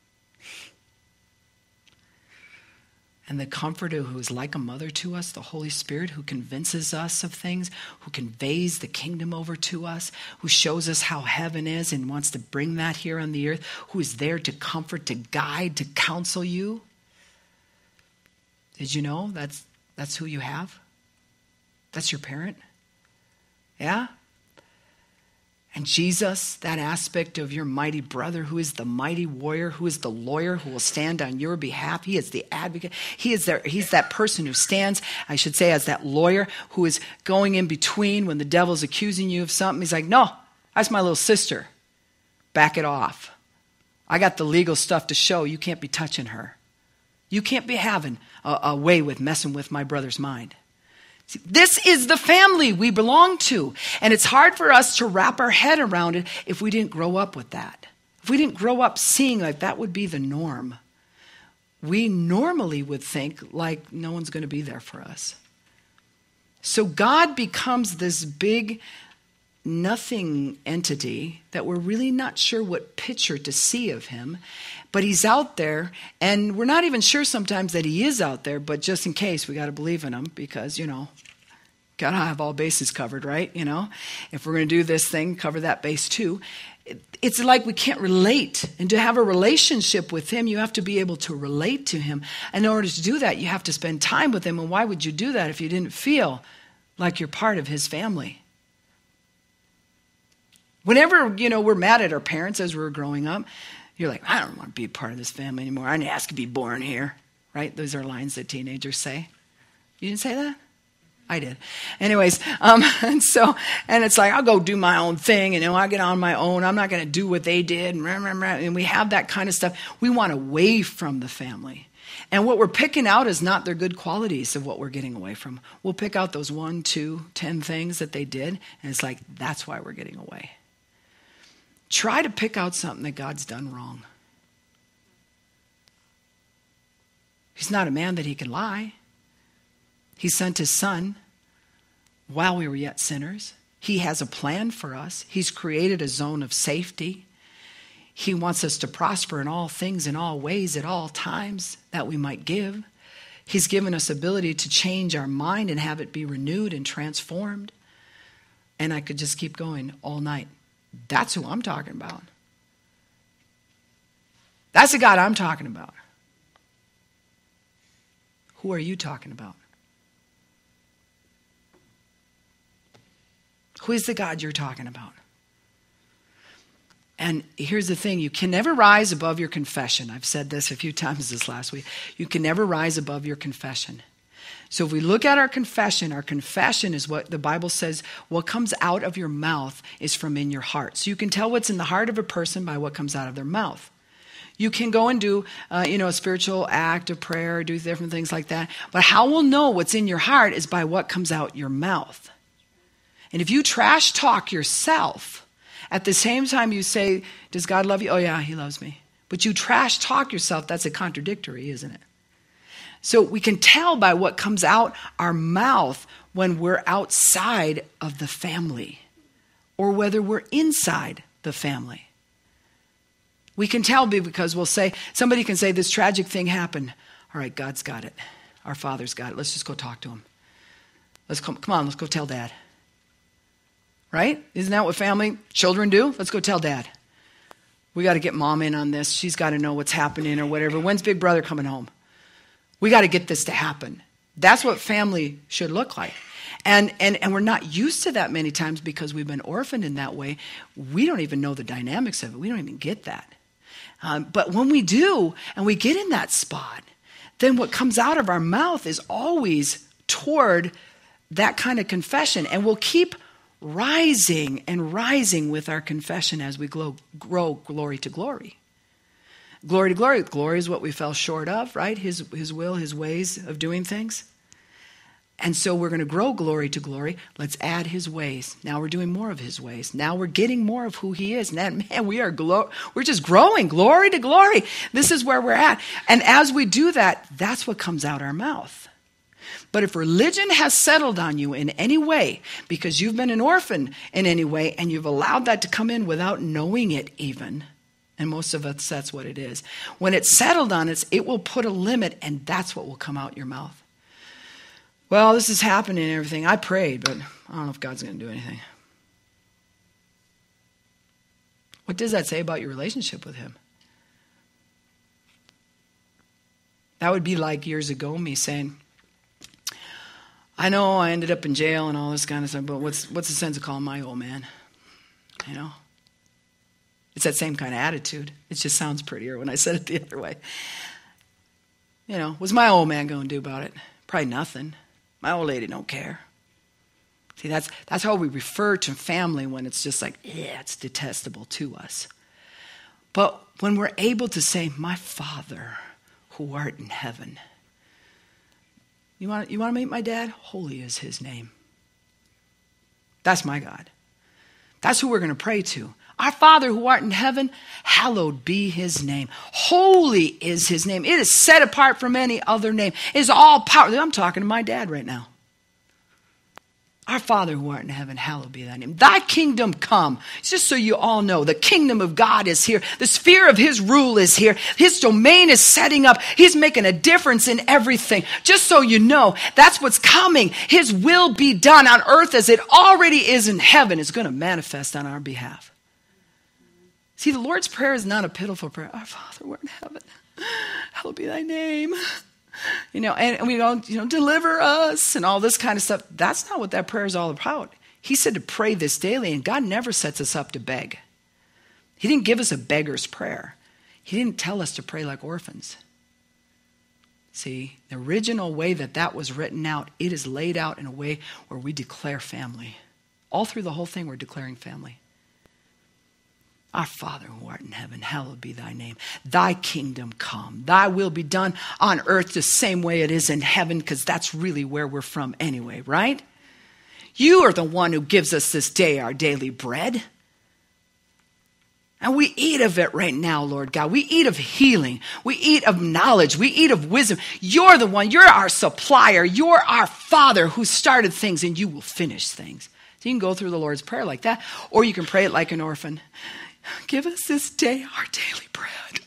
And the Comforter who is like a mother to us, the Holy Spirit who convinces us of things, who conveys the kingdom over to us, who shows us how heaven is and wants to bring that here on the earth, who is there to comfort, to guide, to counsel you. Did you know that's who you have? That's your parent? Yeah? And Jesus, that aspect of your mighty brother, who is the mighty warrior, who is the lawyer who will stand on your behalf. He is the advocate. He's that person who stands, I should say, as that lawyer who is going in between when the devil's accusing you of something. He's like, no, that's my little sister. Back it off. I got the legal stuff to show you can't be touching her. You can't be having a way with messing with my brother's mind. See, this is the family we belong to. And it's hard for us to wrap our head around it if we didn't grow up with that. If we didn't grow up seeing like that would be the norm. We normally would think like no one's going to be there for us. So God becomes this big nothing entity that we're really not sure what picture to see of him, but he's out there, and we're not even sure sometimes that he is out there, but just in case, we got to believe in him because, got to have all bases covered, right? If we're going to do this thing, cover that base too. It's like we can't relate, and to have a relationship with him, you have to be able to relate to him. And in order to do that, you have to spend time with him, and why would you do that if you didn't feel like you're part of his family? Whenever, we're mad at our parents as we were growing up, you're like, I don't want to be part of this family anymore. I didn't ask to be born here, right? Those are lines that teenagers say. You didn't say that? I did. Anyways, and it's like, I'll go do my own thing, and I get on my own. I'm not going to do what they did. And we have that kind of stuff. We want away from the family. And what we're picking out is not their good qualities of what we're getting away from. We'll pick out those 1, 2, 10 things that they did, and it's like, that's why we're getting away. Try to pick out something that God's done wrong. He's not a man that he can lie. He sent his son while we were yet sinners. He has a plan for us. He's created a zone of safety. He wants us to prosper in all things, in all ways, at all times that we might give. He's given us ability to change our mind and have it be renewed and transformed. And I could just keep going all night. That's who I'm talking about. That's the God I'm talking about. Who are you talking about? Who is the God you're talking about? And here's the thing, you can never rise above your confession. I've said this a few times this last week. You can never rise above your confession. So if we look at our confession is what the Bible says, what comes out of your mouth is from in your heart. So you can tell what's in the heart of a person by what comes out of their mouth. You can go and do, a spiritual act of prayer, do different things like that. But how we'll know what's in your heart is by what comes out your mouth. And if you trash talk yourself, at the same time you say, does God love you? Oh yeah, he loves me. But you trash talk yourself, that's a contradictory, isn't it? So we can tell by what comes out our mouth when we're outside of the family or whether we're inside the family. We can tell because we'll say, somebody can say this tragic thing happened. All right, God's got it. Our Father's got it. Let's just go talk to him. Come on, let's go tell Dad. Right? Isn't that what children do? Let's go tell Dad. We got to get Mom in on this. She's got to know what's happening or whatever. When's Big Brother coming home? We got to get this to happen. That's what family should look like. And we're not used to that many times because we've been orphaned in that way. We don't even know the dynamics of it. We don't even get that. But when we do, and we get in that spot, then what comes out of our mouth is always toward that kind of confession. And we'll keep rising and rising with our confession as we grow glory to glory. Glory to glory. Glory is what we fell short of, right? His will, his ways of doing things. And so we're going to grow glory to glory. Let's add his ways. Now we're doing more of his ways. Now we're getting more of who he is. And man, we're just growing glory to glory. This is where we're at. And as we do that, that's what comes out our mouth. But if religion has settled on you in any way, because you've been an orphan in any way, and you've allowed that to come in without knowing it even, and most of us, that's what it is. When it's settled on us, it will put a limit, and that's what will come out your mouth. Well, this is happening and everything. I prayed, but I don't know if God's going to do anything. What does that say about your relationship with him? That would be like years ago me saying, I know I ended up in jail and all this kind of stuff, but what's the sense of calling my old man? It's that same kind of attitude. It just sounds prettier when I said it the other way. What's my old man going to do about it? Probably nothing. My old lady don't care. See, that's how we refer to family when it's just like, yeah, it's detestable to us. But when we're able to say, my Father who art in heaven. You want to meet my dad? Holy is his name. That's my God. That's who we're going to pray to. Our Father who art in heaven, hallowed be his name. Holy is his name. It is set apart from any other name. It is all power. I'm talking to my dad right now. Our Father who art in heaven, hallowed be thy name. Thy kingdom come. Just so you all know, the kingdom of God is here. The sphere of his rule is here. His domain is setting up. He's making a difference in everything. Just so you know, that's what's coming. His will be done on earth as it already is in heaven. Is going to manifest on our behalf. See, the Lord's Prayer is not a pitiful prayer. Our Father who art in heaven, hallowed be thy name. And we don't, deliver us and all this kind of stuff. That's not what that prayer is all about. He said to pray this daily, and God never sets us up to beg. He didn't give us a beggar's prayer. He didn't tell us to pray like orphans. See, the original way that was written out, it is laid out in a way where we declare family. All through the whole thing, we're declaring family. Our Father who art in heaven, hallowed be thy name. Thy kingdom come. Thy will be done on earth the same way it is in heaven, because that's really where we're from anyway, right? You are the one who gives us this day our daily bread. And we eat of it right now, Lord God. We eat of healing. We eat of knowledge. We eat of wisdom. You're the one. You're our supplier. You're our Father who started things, and you will finish things. So you can go through the Lord's Prayer like that, or you can pray it like an orphan. Give us this day our daily bread.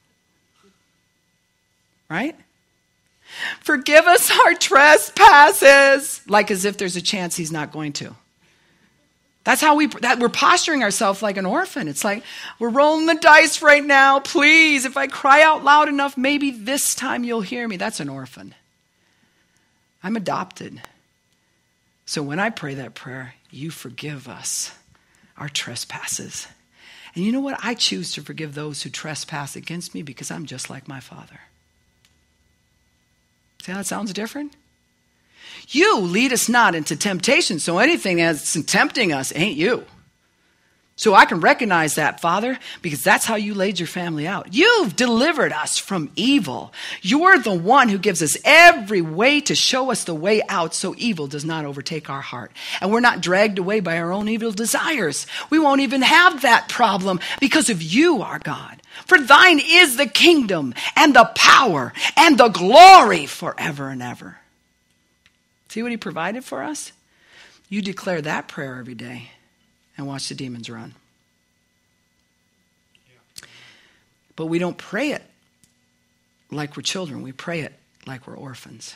Right? Forgive us our trespasses. Like as if there's a chance he's not going to. That's how we're posturing ourselves like an orphan. It's like, we're rolling the dice right now. Please, if I cry out loud enough, maybe this time you'll hear me. That's an orphan. I'm adopted. So when I pray that prayer, you forgive us our trespasses. And you know what? I choose to forgive those who trespass against me because I'm just like my Father. See how that sounds different? You lead us not into temptation, so anything that's tempting us ain't you. So I can recognize that, Father, because that's how you laid your family out. You've delivered us from evil. You're the one who gives us every way to show us the way out so evil does not overtake our heart. And we're not dragged away by our own evil desires. We won't even have that problem because of you, our God. For thine is the kingdom and the power and the glory forever and ever. See what he provided for us? You declare that prayer every day. And watch the demons run. But we don't pray it like we're children. We pray it like we're orphans.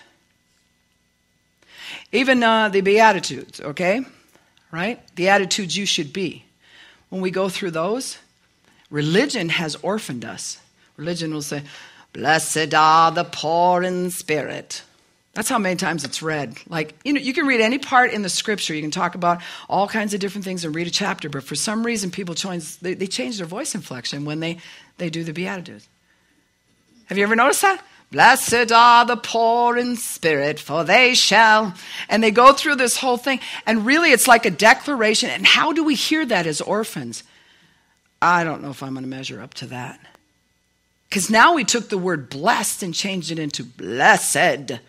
Even the Beatitudes, okay? Right? The attitudes you should be. When we go through those, religion has orphaned us. Religion will say, blessed are the poor in spirit. That's how many times it's read. Like, you can read any part in the scripture. You can talk about all kinds of different things and read a chapter. But for some reason, people change their voice inflection when they do the Beatitudes. Have you ever noticed that? Blessed are the poor in spirit, for they shall. And they go through this whole thing. And really, it's like a declaration. And how do we hear that as orphans? I don't know if I'm going to measure up to that. Because now we took the word blessed and changed it into blessed.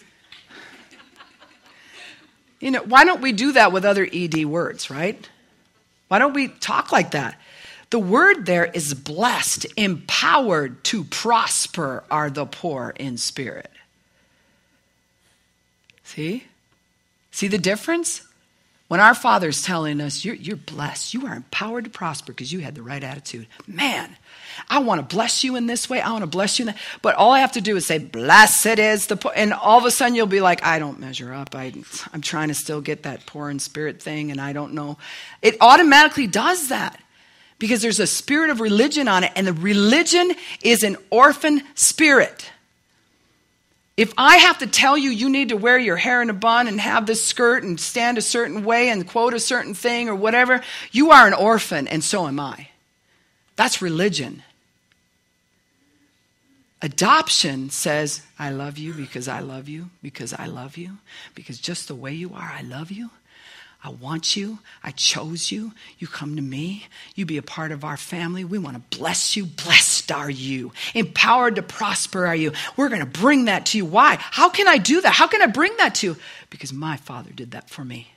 Why don't we do that with other ED words, right? Why don't we talk like that? The word there is blessed, empowered to prosper are the poor in spirit. See? See the difference? When our Father's telling us, you're blessed, you are empowered to prosper because you had the right attitude. Man, I want to bless you in this way. I want to bless you in that. But all I have to do is say, blessed is the poor. And all of a sudden you'll be like, I don't measure up. I'm trying to still get that poor in spirit thing, and I don't know. It automatically does that because there's a spirit of religion on it, and the religion is an orphan spirit. If I have to tell you you need to wear your hair in a bun and have this skirt and stand a certain way and quote a certain thing or whatever, you are an orphan, and so am I. That's religion. Adoption says, I love you because I love you, because I love you, because just the way you are, I love you. I want you. I chose you. You come to me. You be a part of our family. We want to bless you. Blessed are you. Empowered to prosper are you. We're going to bring that to you. Why? How can I do that? How can I bring that to you? Because my Father did that for me.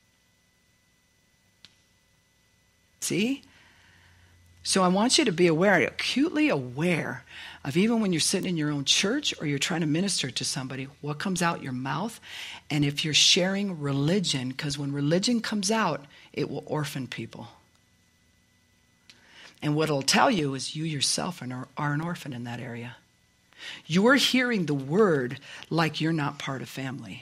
See? So I want you to be aware, acutely aware of, even when you're sitting in your own church or you're trying to minister to somebody, what comes out your mouth. And if you're sharing religion, because when religion comes out, it will orphan people. And what it'll tell you is you yourself are an orphan in that area. You're hearing the word like you're not part of family.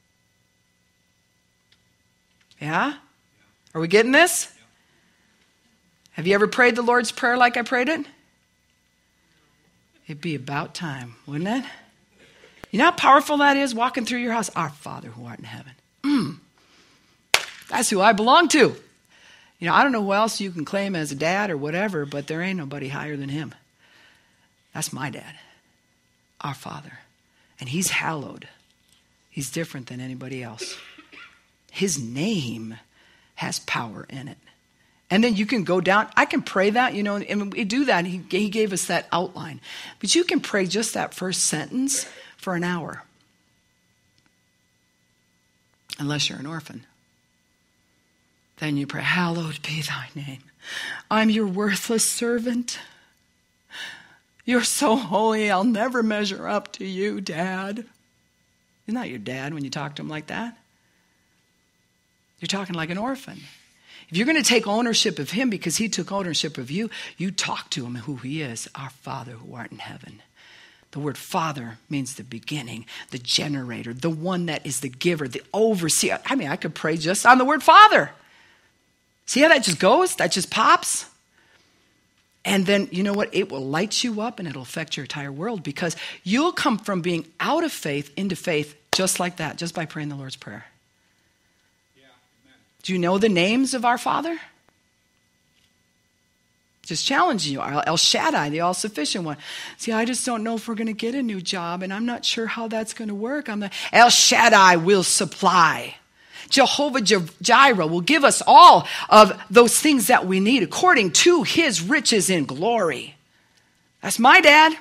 Yeah? Are we getting this? Have you ever prayed the Lord's Prayer like I prayed it? It'd be about time, wouldn't it? You know how powerful that is, walking through your house? Our Father who art in heaven. That's who I belong to. You know, I don't know who else you can claim as a dad or whatever, but there ain't nobody higher than him. That's my dad, our Father. And he's hallowed. He's different than anybody else. His name has power in it. And then you can go down. I can pray that, you know, and we do that. He gave us that outline. But you can pray just that first sentence for an hour. Unless you're an orphan. Then you pray, hallowed be thy name. I'm your worthless servant. You're so holy, I'll never measure up to you, Dad. Isn't that your dad when you talk to him like that? You're talking like an orphan. If you're going to take ownership of him because he took ownership of you, you talk to him who he is, our Father who art in heaven. The word Father means the beginning, the generator, the one that is the giver, the overseer. I mean, I could pray just on the word Father. See how that just goes? That just pops? And then, you know what? It will light you up and it'll affect your entire world, because you'll come from being out of faith into faith just like that, just by praying the Lord's Prayer. Do you know the names of our Father? Just challenging you. El Shaddai, the all-sufficient one. See, I just don't know if we're going to get a new job, and I'm not sure how that's going to work. I'm like, El Shaddai will supply. Jehovah Jireh will give us all of those things that we need according to his riches in glory. That's my dad.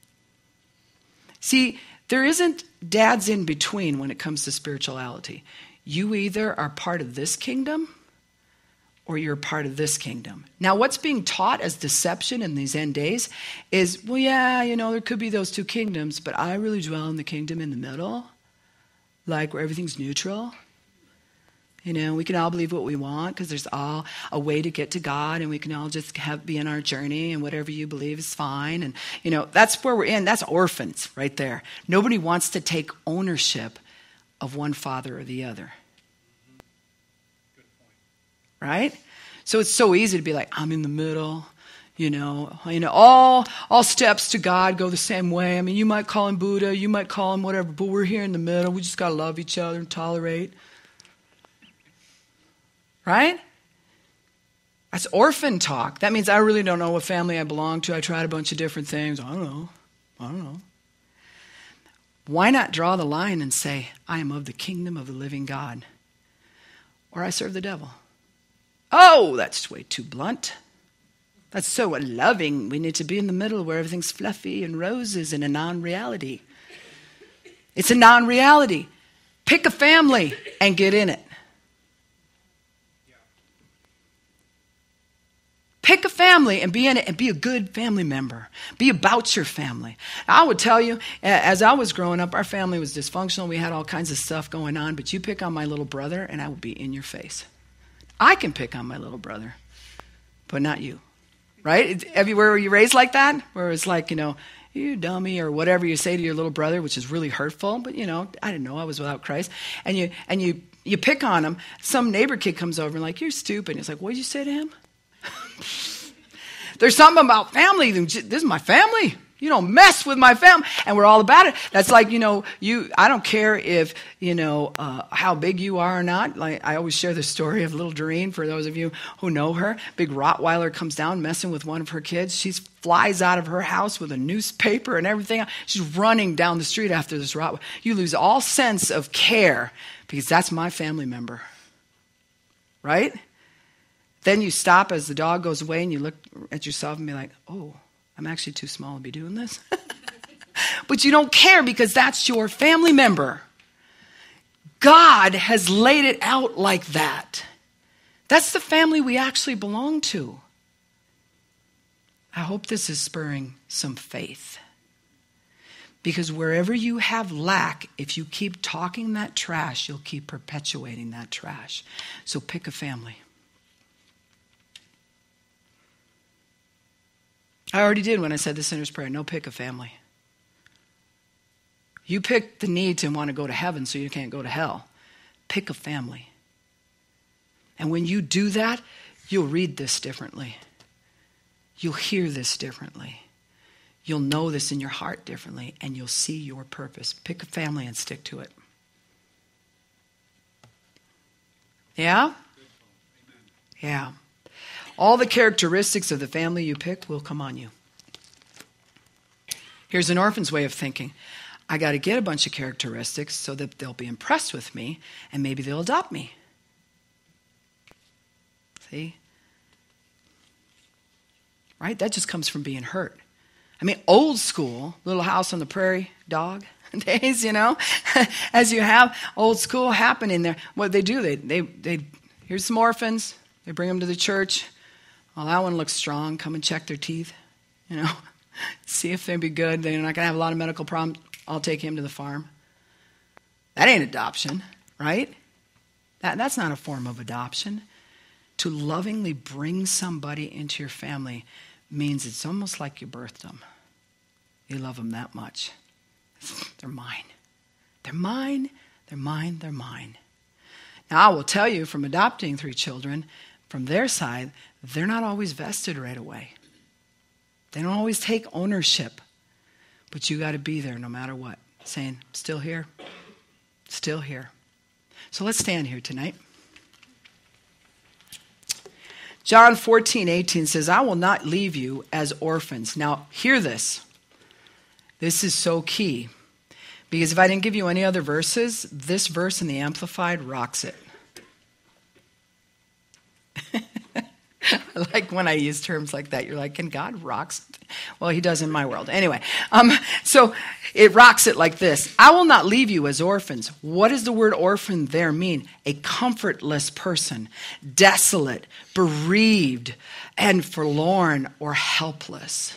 See, there isn't dads in between when it comes to spirituality. You either are part of this kingdom or you're part of this kingdom. Now, what's being taught as deception in these end days is, well, yeah, you know, there could be those two kingdoms, but I really dwell in the kingdom in the middle, like where everything's neutral. You know, we can all believe what we want because there's all a way to get to God, and we can all just be in our journey, and whatever you believe is fine. And, you know, that's where we're in. That's orphans right there. Nobody wants to take ownership of one father or the other. Good point. Right? So it's so easy to be like, I'm in the middle. You know, all steps to God go the same way. I mean, you might call him Buddha, you might call him whatever, but we're here in the middle. We just got to love each other and tolerate. Right? That's orphan talk. That means I really don't know what family I belong to. I tried a bunch of different things. I don't know. Why not draw the line and say, I am of the kingdom of the living God, or I serve the devil? Oh, that's way too blunt. That's so loving. We need to be in the middle where everything's fluffy and roses in a non-reality. It's a non-reality. Pick a family and get in it. Pick a family and be in it and be a good family member. Be about your family. I would tell you, as I was growing up, our family was dysfunctional. We had all kinds of stuff going on. But you pick on my little brother and I will be in your face. I can pick on my little brother, but not you. Right? Were you raised like that? Where it's like, you know, you dummy or whatever you say to your little brother, which is really hurtful. But, you know, I didn't know I was without Christ. And you pick on him. Some neighbor kid comes over and like, you're stupid. And it's like, what did you say to him? There's something about family. This is my family. You don't mess with my family. And we're all about it. That's like, you know, I don't care if, you know, how big you are or not. Like, I always share the story of little Doreen, for those of you who know her. Big Rottweiler comes down messing with one of her kids. She flies out of her house with a newspaper and everything. She's running down the street after this Rottweiler. You lose all sense of care because that's my family member. right? Then you stop as the dog goes away and you look at yourself and be like, oh, I'm actually too small to be doing this. But you don't care because that's your family member. God has laid it out like that. That's the family we actually belong to. I hope this is spurring some faith. Because wherever you have lack, if you keep talking that trash, you'll keep perpetuating that trash. So pick a family. I already did when I said the sinner's prayer. No, pick a family. You pick the need to want to go to heaven so you can't go to hell. Pick a family. And when you do that, you'll read this differently. You'll hear this differently. You'll know this in your heart differently, and you'll see your purpose. Pick a family and stick to it. Yeah? Yeah. All the characteristics of the family you pick will come on you. Here's an orphan's way of thinking. I got to get a bunch of characteristics so that they'll be impressed with me, and maybe they'll adopt me. See? Right? That just comes from being hurt. I mean, old school, Little House on the Prairie dog days, as you have old school happening there. What they do, they here's some orphans. They bring them to the church. Well, that one looks strong. Come and check their teeth, see if they'd be good. They're not going to have a lot of medical problems. I'll take him to the farm. That ain't adoption, right? That's not a form of adoption. To lovingly bring somebody into your family means it's almost like you birthed them. You love them that much. They're mine. They're mine. They're mine. They're mine. Now, I will tell you from adopting 3 children, from their side, they're not always vested right away. They don't always take ownership. But you got to be there no matter what. Saying, still here. Still here. So let's stand here tonight. John 14:18 says, I will not leave you as orphans. Now, hear this. This is so key. Because if I didn't give you any other verses, this verse in the Amplified rocks it. I like when I use terms like that. You're like, can God rock something? Well, he does in my world. Anyway, so it rocks it like this. I will not leave you as orphans. What does the word orphan there mean? A comfortless person, desolate, bereaved, and forlorn or helpless.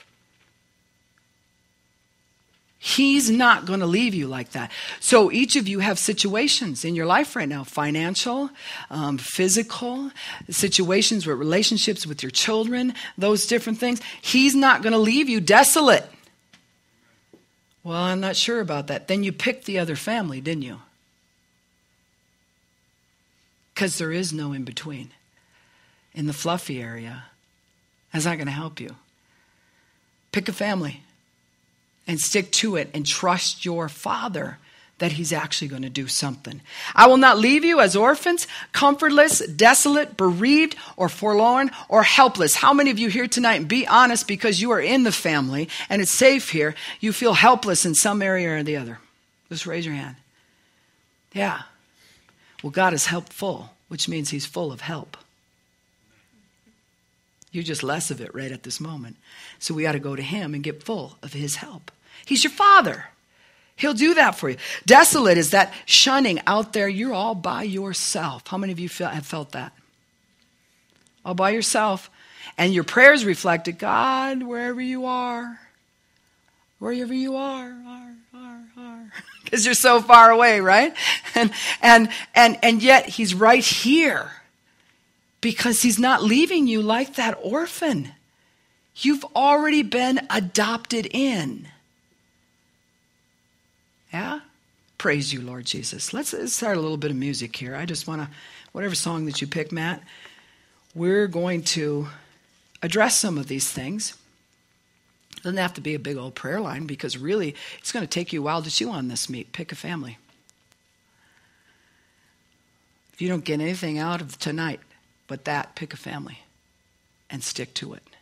He's not going to leave you like that. So each of you have situations in your life right now, financial, physical, situations with relationships with your children, those different things. He's not going to leave you desolate. Well, I'm not sure about that. Then you picked the other family, didn't you? Because there is no in between. In the fluffy area, that's not going to help you. Pick a family. And stick to it and trust your Father that he's actually going to do something. I will not leave you as orphans, comfortless, desolate, bereaved, or forlorn, or helpless. How many of you here tonight, and be honest, because you are in the family and it's safe here, you feel helpless in some area or the other? Just raise your hand. Yeah. Well, God is helpful, which means he's full of help. You're just less of it right at this moment. So we got to go to him and get full of his help. He's your Father. He'll do that for you. Desolate is that shunning out there. You're all by yourself. How many of you have felt that? All by yourself. And your prayers reflected, God, wherever you are, because you're so far away, right? And yet he's right here because he's not leaving you like that orphan. You've already been adopted in. Yeah? Praise you, Lord Jesus. Let's start a little bit of music here. I just want to, whatever song that you pick, Matt, we're going to address some of these things. It doesn't have to be a big old prayer line because really it's going to take you a while to chew on this meat. Pick a family. If you don't get anything out of tonight but that, pick a family and stick to it.